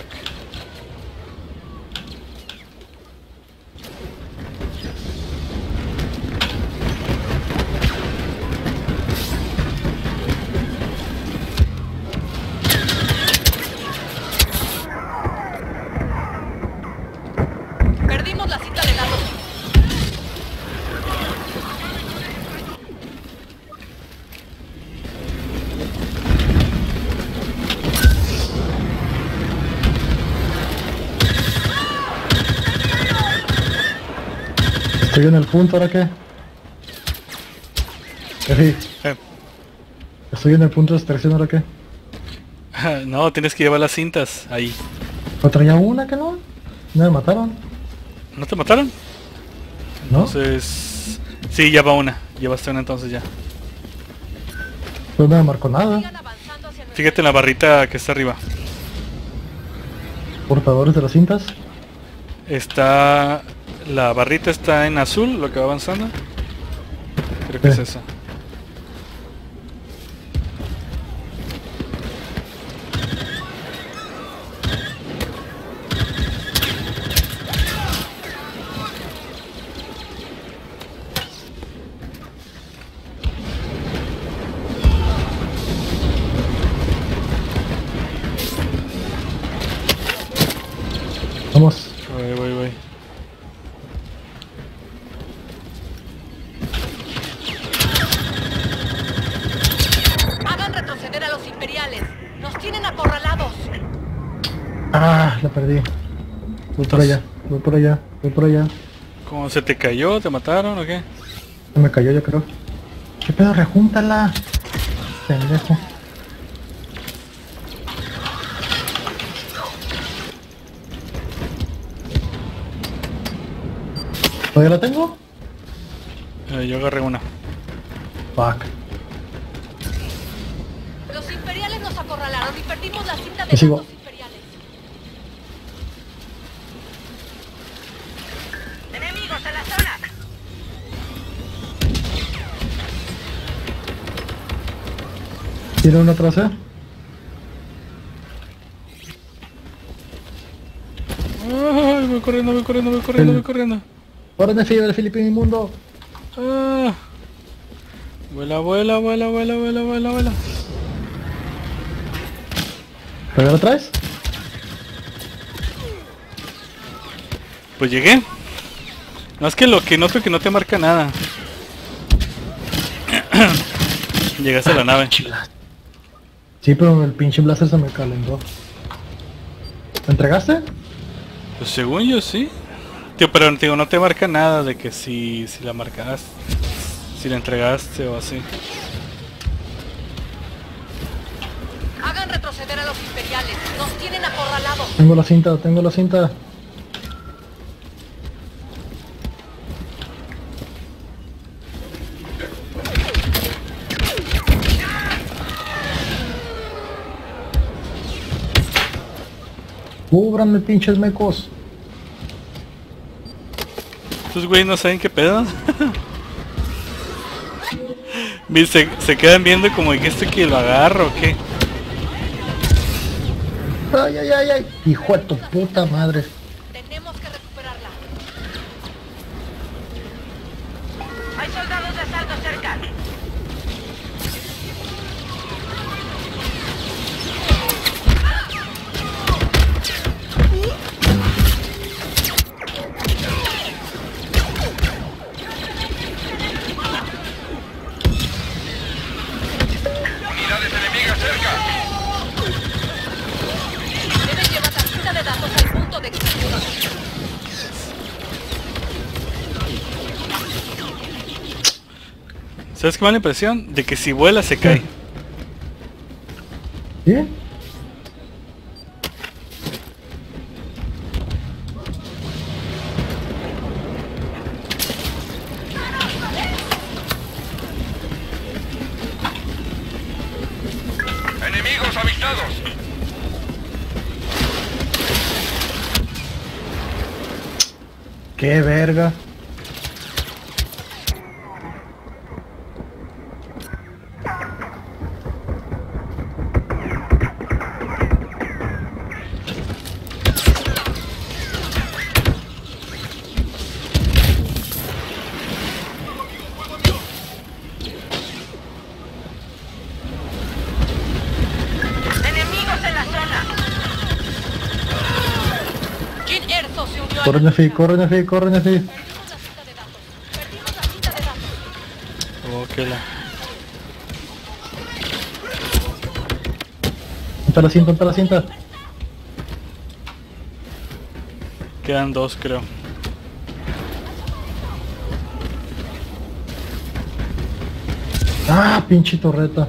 S3: Perdimos la cinta de datos.
S1: Estoy en el punto, ¿ahora qué? Nefi,
S2: Eh.
S1: estoy en el punto de extracción, ¿ahora qué?
S2: No, tienes que llevar las cintas ahí.
S1: ¿O traía una que no? ¿No me mataron?
S2: ¿No te mataron?
S1: ¿No?
S2: Entonces... Sí, ya va una. Llevaste una entonces ya.
S1: Pues no me marcó nada.
S3: Sigan avanzando hacia nuestra
S2: Fíjate en la barrita que está arriba.
S1: Portadores de las cintas.
S2: Está... La barrita está en azul, lo que va avanzando. Creo que
S1: Sí.
S2: es esa.
S1: Vamos.
S2: Voy, voy, voy.
S3: Hagan retroceder a los imperiales. Nos tienen acorralados.
S1: Ah, la perdí. Voy por allá, voy por allá, voy por allá.
S2: ¿Cómo se te cayó? ¿Te mataron o qué?
S1: Se me cayó, yo creo. ¿Qué pedo? Rejúntala. Pendejo. ¿Todavía la tengo?
S2: Eh, yo agarré una.
S1: Fuck.
S3: Los imperiales nos acorralaron y perdimos la cinta de
S1: Te sigo.
S3: datos imperiales.
S7: ¡Enemigos en la zona!
S1: ¿Tiene una atrás, eh?
S2: Ay, voy corriendo, voy corriendo, voy corriendo,
S1: El-
S2: voy corriendo.
S1: ¡Orden de fiebre, Filipino Inmundo!
S2: Ah. Vuela, vuela, vuela, vuela, vuela, vuela, vuela.
S1: ¿Pero ya lo traes?
S2: Pues llegué. No, es que lo que noto es que no te marca nada. Llegaste a la nave.
S1: Sí, pero el pinche blaster se me calentó. ¿Me entregaste?
S2: Pues según yo sí. Tío, pero tío, no te marca nada de que si, si la marcaste, si la entregaste o así.
S3: Hagan retroceder a los imperiales. Nos tienen acorralados.
S1: Tengo la cinta, tengo la cinta. Cúbranme, pinches mecos.
S2: Estos güeyes no saben qué pedo. se, se quedan viendo como dijiste que lo agarro o qué.
S1: Ay, ay, ay, ay. Hijo de tu puta madre.
S3: Tenemos que recuperarla.
S7: Hay soldados de asalto cerca.
S6: Unidades enemigas cerca.
S3: Deben llevar la cinta de datos al punto de extracción.
S2: ¿Sabes qué me da la impresión? De que si vuela se cae.
S1: ¿Sí?
S6: Enemigos avistados.
S1: Qué verga.
S7: Enemigos en la zona.
S3: Jin Erso se unió a
S1: Corre,
S3: la
S1: Nefi,
S3: lucha.
S1: corre, Nefi, corre, Nefi.
S3: Perdimos la cinta de datos. Perdimos la cinta de datos.
S2: Oh, qué la...
S1: Ponte la cinta, ponte la cinta.
S2: Quedan dos, creo.
S1: Ah, pinche torreta.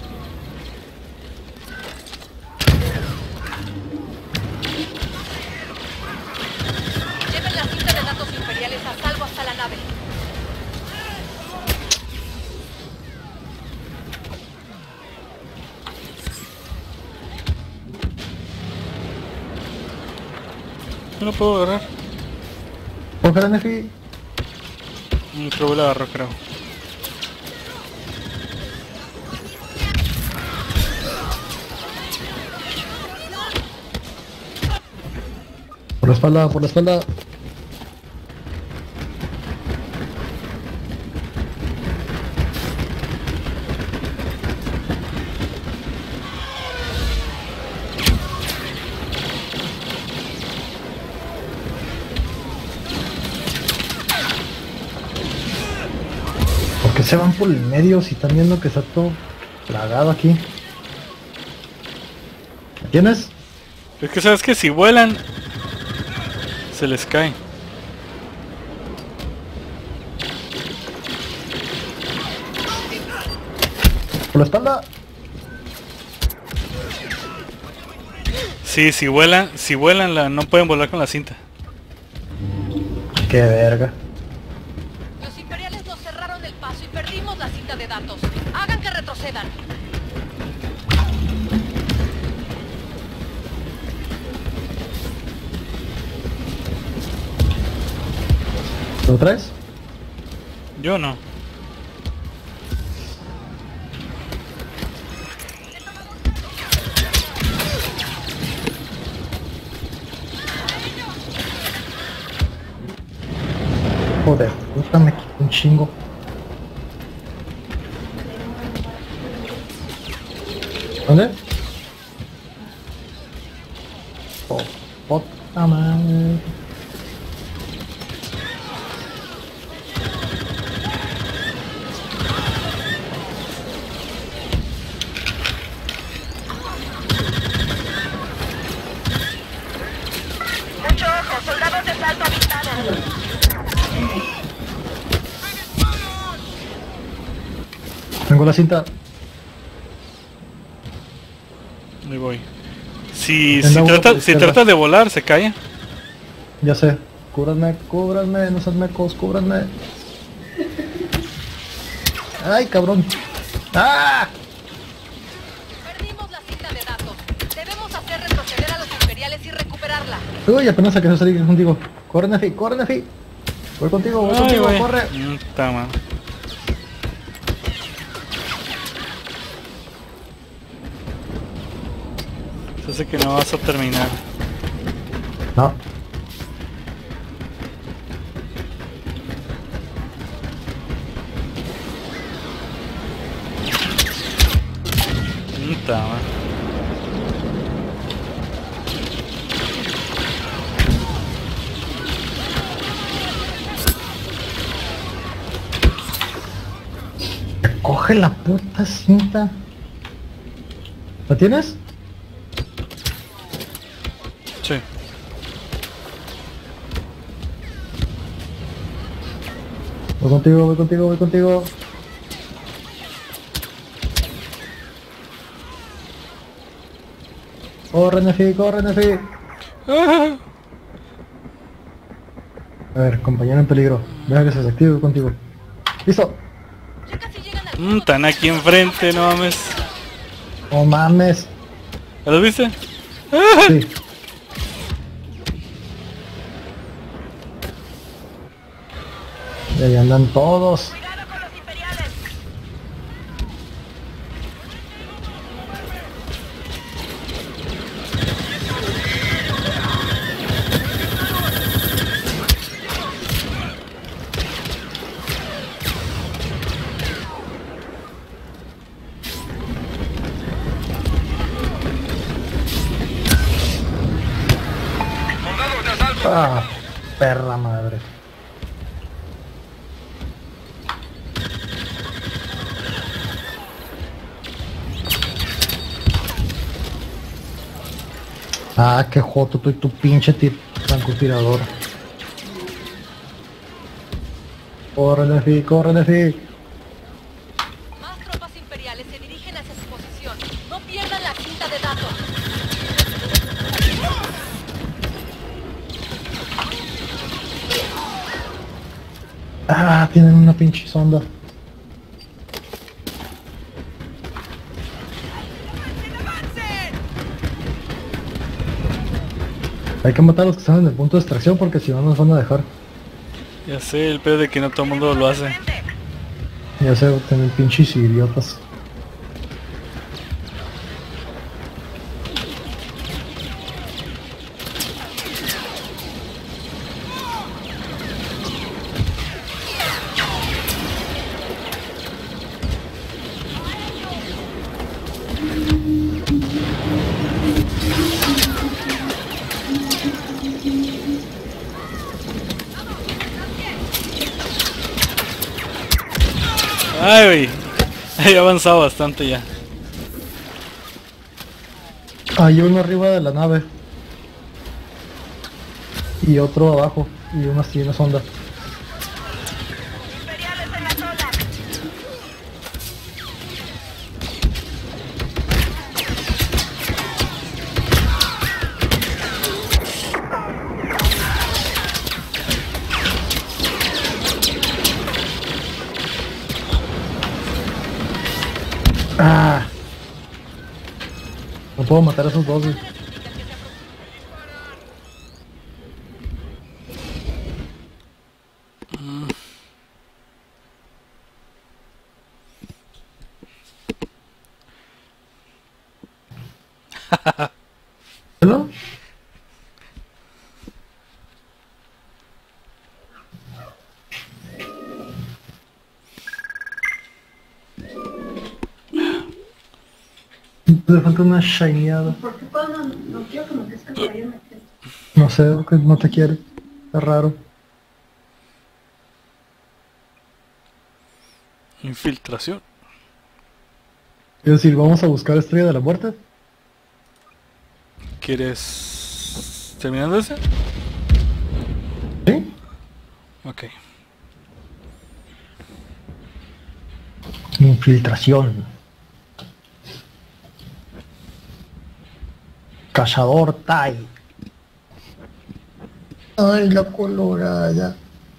S3: Lleven la cinta de datos imperiales a salvo hasta la nave.
S2: No lo puedo agarrar.
S1: Cógela, Nefi.
S2: Un creo que la agarro, creo.
S1: Por la espalda, por la espalda. ¿Por qué se van por el medio si están viendo que está todo plagado aquí? ¿Tienes?
S2: Es que sabes que si vuelan se les cae.
S1: Por la espalda.
S2: Sí, si vuelan, si vuelan la, no pueden volar con la cinta.
S1: Qué verga.
S3: Los imperiales nos cerraron el paso y perdimos la cinta de datos. Hagan que retrocedan.
S1: ¿Lo traes?
S2: Yo no.
S1: Joder, puta, me quitó un chingo. ¿Dónde? puta madre.
S7: Mucho ojo, soldados de salto avistados.
S1: Tengo la cinta.
S2: Ahí voy. Si,
S1: En
S2: si,
S1: la
S2: trata,
S1: boca
S2: si
S1: izquierda.
S2: trata de volar, se cae.
S1: Ya sé. Cúbranme, cúbranme, no sean mecos, cúbranme. Ay, cabrón. ¡Ah!
S3: Perdimos la cinta de datos. Debemos hacer retroceder a los imperiales y recuperarla.
S1: Uy, apenas a que se salir contigo. Corre, Nefi, corre, Nefi. Voy contigo, voy
S2: Ay,
S1: contigo,
S2: güey.
S1: corre.
S2: Mm, ta madre. Yo sé que no vas a terminar.
S1: No.
S2: Mm, ta madre.
S1: Coge la puta cinta. ¿La tienes?
S2: Sí.
S1: Voy contigo, voy contigo, voy contigo. Corre, Nefi, corre, Nefi.
S2: Ah.
S1: A ver, compañero en peligro. Deja que se desactive, voy contigo. Listo.
S3: Ya casi llegan al
S2: Mm, están aquí enfrente, no mames.
S1: No mames.
S2: ¿Ya lo viste?
S1: Sí. Y ahí andan todos.
S7: Cuidado con los imperiales.
S1: Ah, perra madre. Ah, qué joto, tú y tu pinche tip francotirador. Corre, Nefi, corre, Nefi.
S3: Más tropas imperiales se dirigen hacia su posición. No pierdan la cinta de datos.
S1: Ah, tienen una pinche sonda. Hay que matar a los que están en el punto de extracción porque si no nos van a dejar.
S2: Ya sé, el pedo de que no todo el mundo lo hace.
S1: Ya sé, tienen pinches idiotas.
S2: Ay, güey. He avanzado bastante ya.
S1: Hay uno arriba de la nave. Y otro abajo. Y uno así, una sonda.
S7: Imperiales en la zona.
S1: Ah. No puedo matar a esos dos. güey. ¿Hello? Le falta una shineada.
S5: ¿Por qué cuando no quiero que me crezca el cabello me crezca?
S1: No sé, que no te quiere. Está raro.
S2: Infiltración.
S1: Es decir, vamos a buscar Estrella de la Muerte.
S2: ¿Quieres... terminando ese?
S1: Sí.
S2: Ok.
S1: Infiltración. Cazador Tai. Ay, la colorada.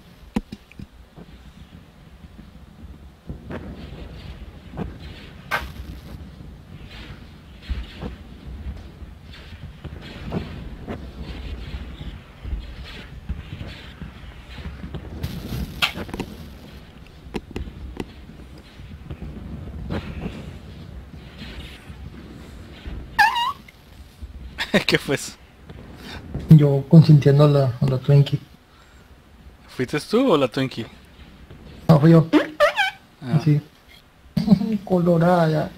S2: ¿Qué fue eso?
S1: Yo consintiendo a la, a la Twinkie.
S2: ¿Fuiste tú o la Twinkie?
S1: No, fui yo.
S2: Ah.
S1: Sí. Colorada.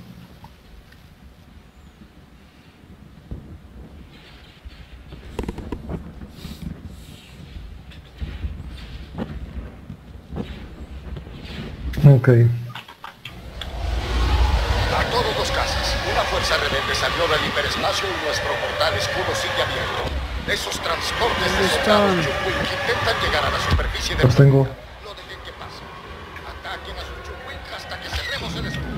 S1: Ok.
S6: A todos los cazas, una fuerza rebelde salió del hiperespacio y nuestro portal escudo sigue abierto. Esos transportes de soldados Chukwi que intentan llegar a la superficie del
S1: Los tengo.
S6: planeta. No dejen que pase. Ataquen a sus Chukwi hasta que cerremos el escudo.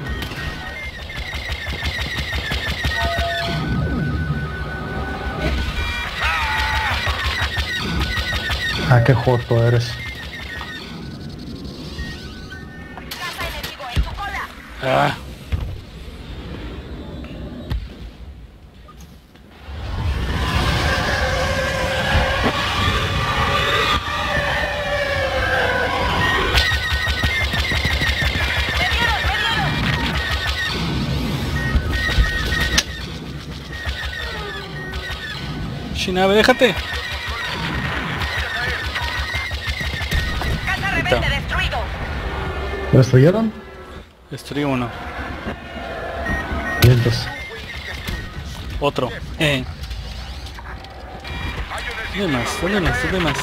S1: Ah, qué joto eres.
S2: Ah. Shinave, déjate.
S7: Casa rebelde destruido.
S1: ¿Lo destruyeron?
S2: Destruí uno.
S1: Vientos.
S2: Otro. Eh. ¿Dónde más? ¿Dónde más? ¿Dónde más?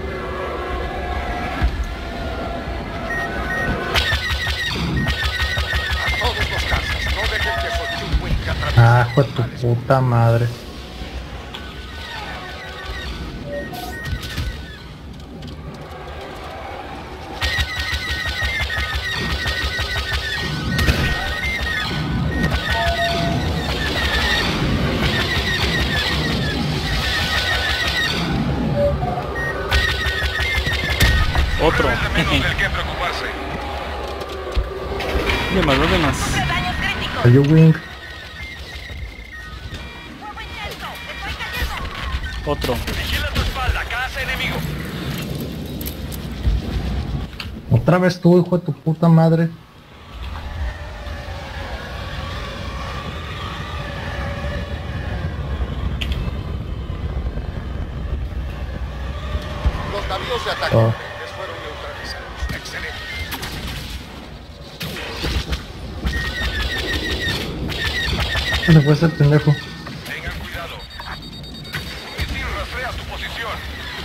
S6: A todos los cazas, no dejen que esos Chukwi que atraviesen
S1: Ah,
S6: el
S1: fue tu
S6: portal escudo.
S1: puta madre.
S2: Otro.
S4: Menos del que preocuparse.
S2: ¿Dónde más? ¿Dónde más?
S7: Sufre daños críticos.
S1: Are you wing?
S7: Fuego intenso. Estoy cayendo.
S2: Otro.
S4: Vigila tu espalda, caza enemigo.
S1: Otra vez tú, hijo de tu puta madre.
S6: Los navíos de ataque
S1: Oh.
S6: rebeldes fueron neutralizados. Excelente.
S1: ¿Qué se fue ese pendejo?
S4: Tengan cuidado. Misil rastrea tu posición.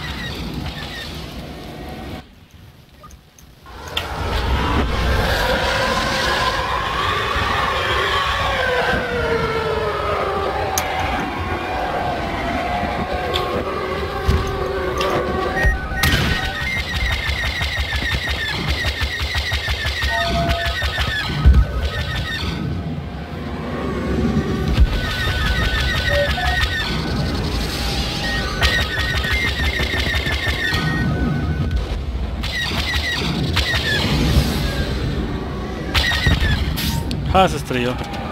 S2: Ah, se estrelló.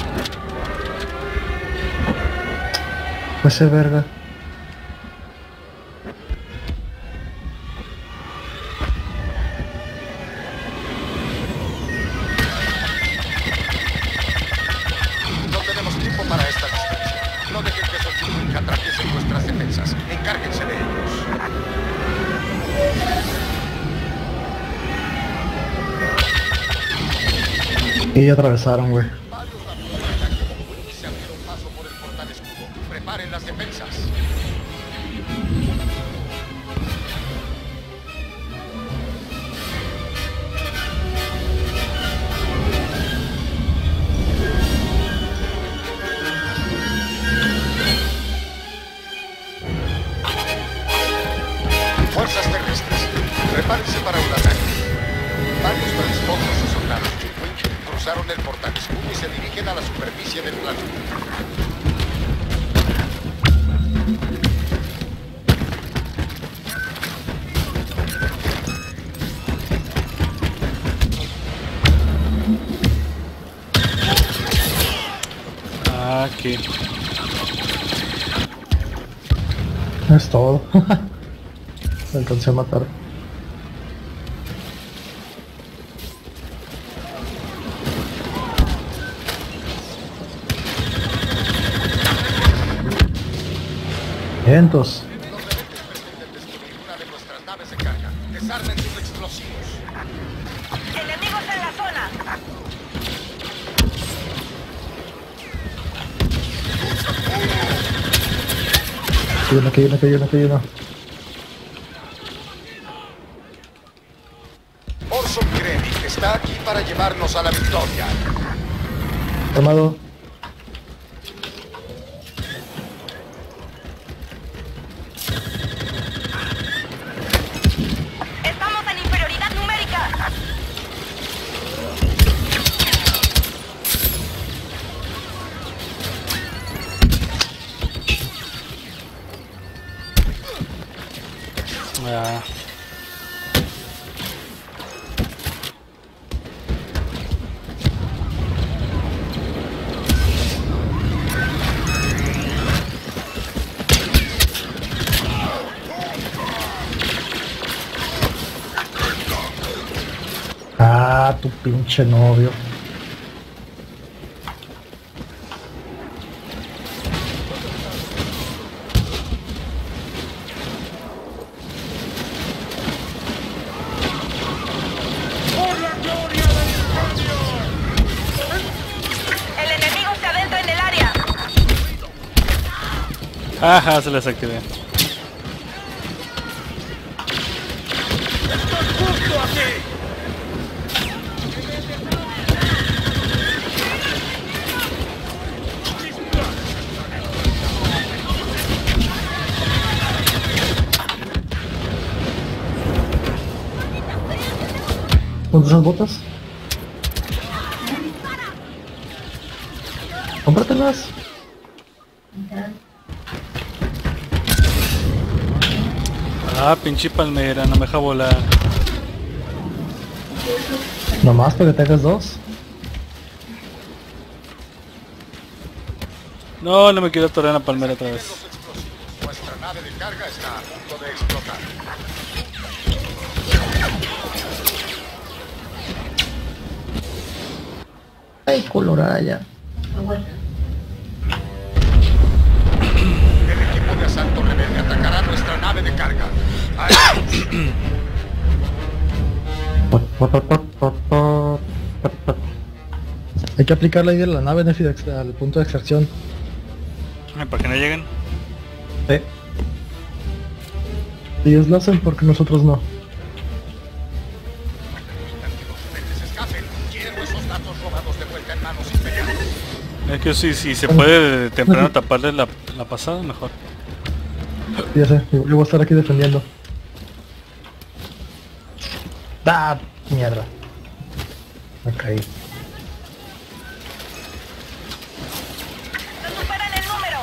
S1: Fue ese verga.
S6: No tenemos tiempo para esta distracción. No dejen que esos Chukwi atraviesen nuestras defensas. Encárguense de ellos.
S1: Y atravesaron, güey.
S6: Varios navíos de ataque Chukwi se abrieron paso por el portal escudo. Preparen las defensas. Fuerzas terrestres, prepárense para un ataque. Varios transportes de soldados Chief cruzaron el portal escudo y se dirigen a la superficie del planeta.
S2: Aquí.
S1: Es todo. Me alcancé a matar. Vientos.
S6: Los rebeldes pretenden destruir una de nuestras naves de carga. Desarmen sus explosivos.
S7: ¡Enemigos en la zona!
S1: Aquí hay uno, aquí hay uno, aquí hay uno, aquí hay uno.
S6: Orson Krennic está aquí para llevarnos a la victoria.
S1: Armado.
S7: ¡Estamos en inferioridad numérica!
S2: Ah.
S1: Ah, tu pinche novio.
S7: ¡El enemigo se adentra en el área!
S2: Ajá, se les activé.
S1: ¿Cuántas esas botas? Cómpratelas.
S2: Ah, pinche palmera, no me deja volar.
S1: Nomás para que tengas dos.
S2: No, no me quiero atorar en la palmera otra vez.
S6: Los explosivos. Nuestra nave de carga está a punto de explotar.
S1: Ay, coloraya.
S6: El equipo de asalto rebelde atacará nuestra nave de carga. Ahí.
S1: Hay que aplicar la idea de la nave Nefi al punto de extracción.
S2: Ay, ¿para que no lleguen?
S1: Sí. Ellos lo hacen porque nosotros no.
S6: Permitan que los rebeldes escapen. Quiero esos datos robados de vuelta en manos imperiales.
S2: Es que si, si se puede de temprano taparle la, la pasada, mejor.
S1: Ya sé, yo voy a estar aquí defendiendo. ¡Ah! Mierda. Me caí.
S7: ¡No superan el número!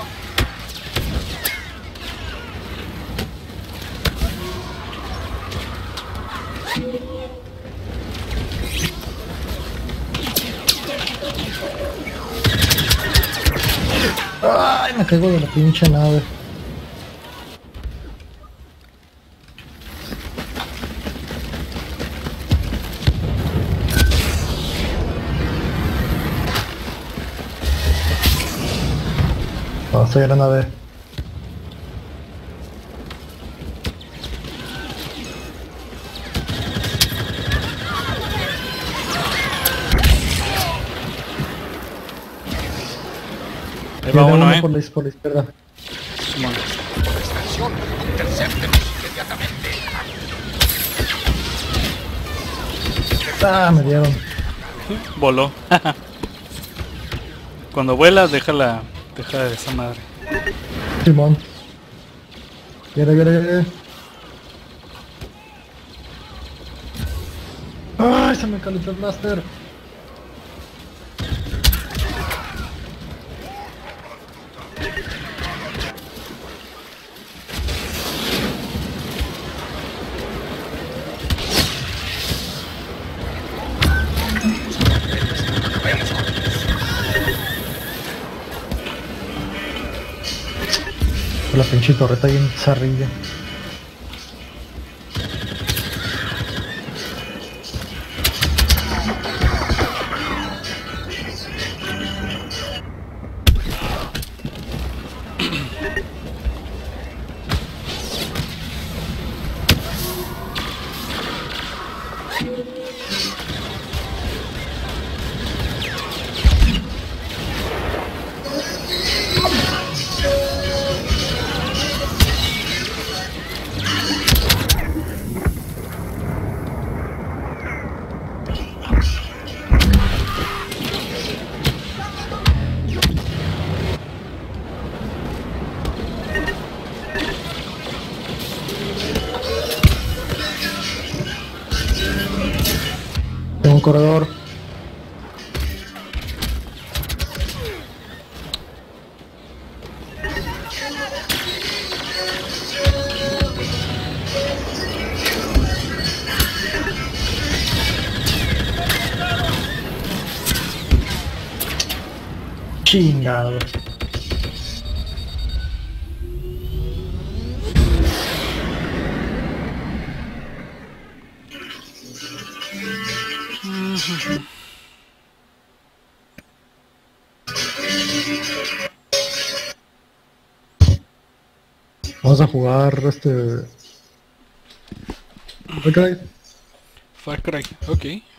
S1: ¡Ay! Me caigo de la pinche nave. No, estoy en la nave.
S2: Ahí va
S1: Viene
S2: uno, eh.
S1: por la, por la izquierda.
S2: Simón.
S6: La extensión posición. Intercéptenos inmediatamente.
S1: Ah, me dieron.
S2: Voló. Cuando vuela, déjala, deja esa madre.
S1: Simón. Viene, viene, viene. ¡Ay, se me calentó el blaster! La pinche torreta bien zarrilla. Tengo un corredor. Chingado. Vamos a jugar este... Far Cry.
S2: Far Cry, ok.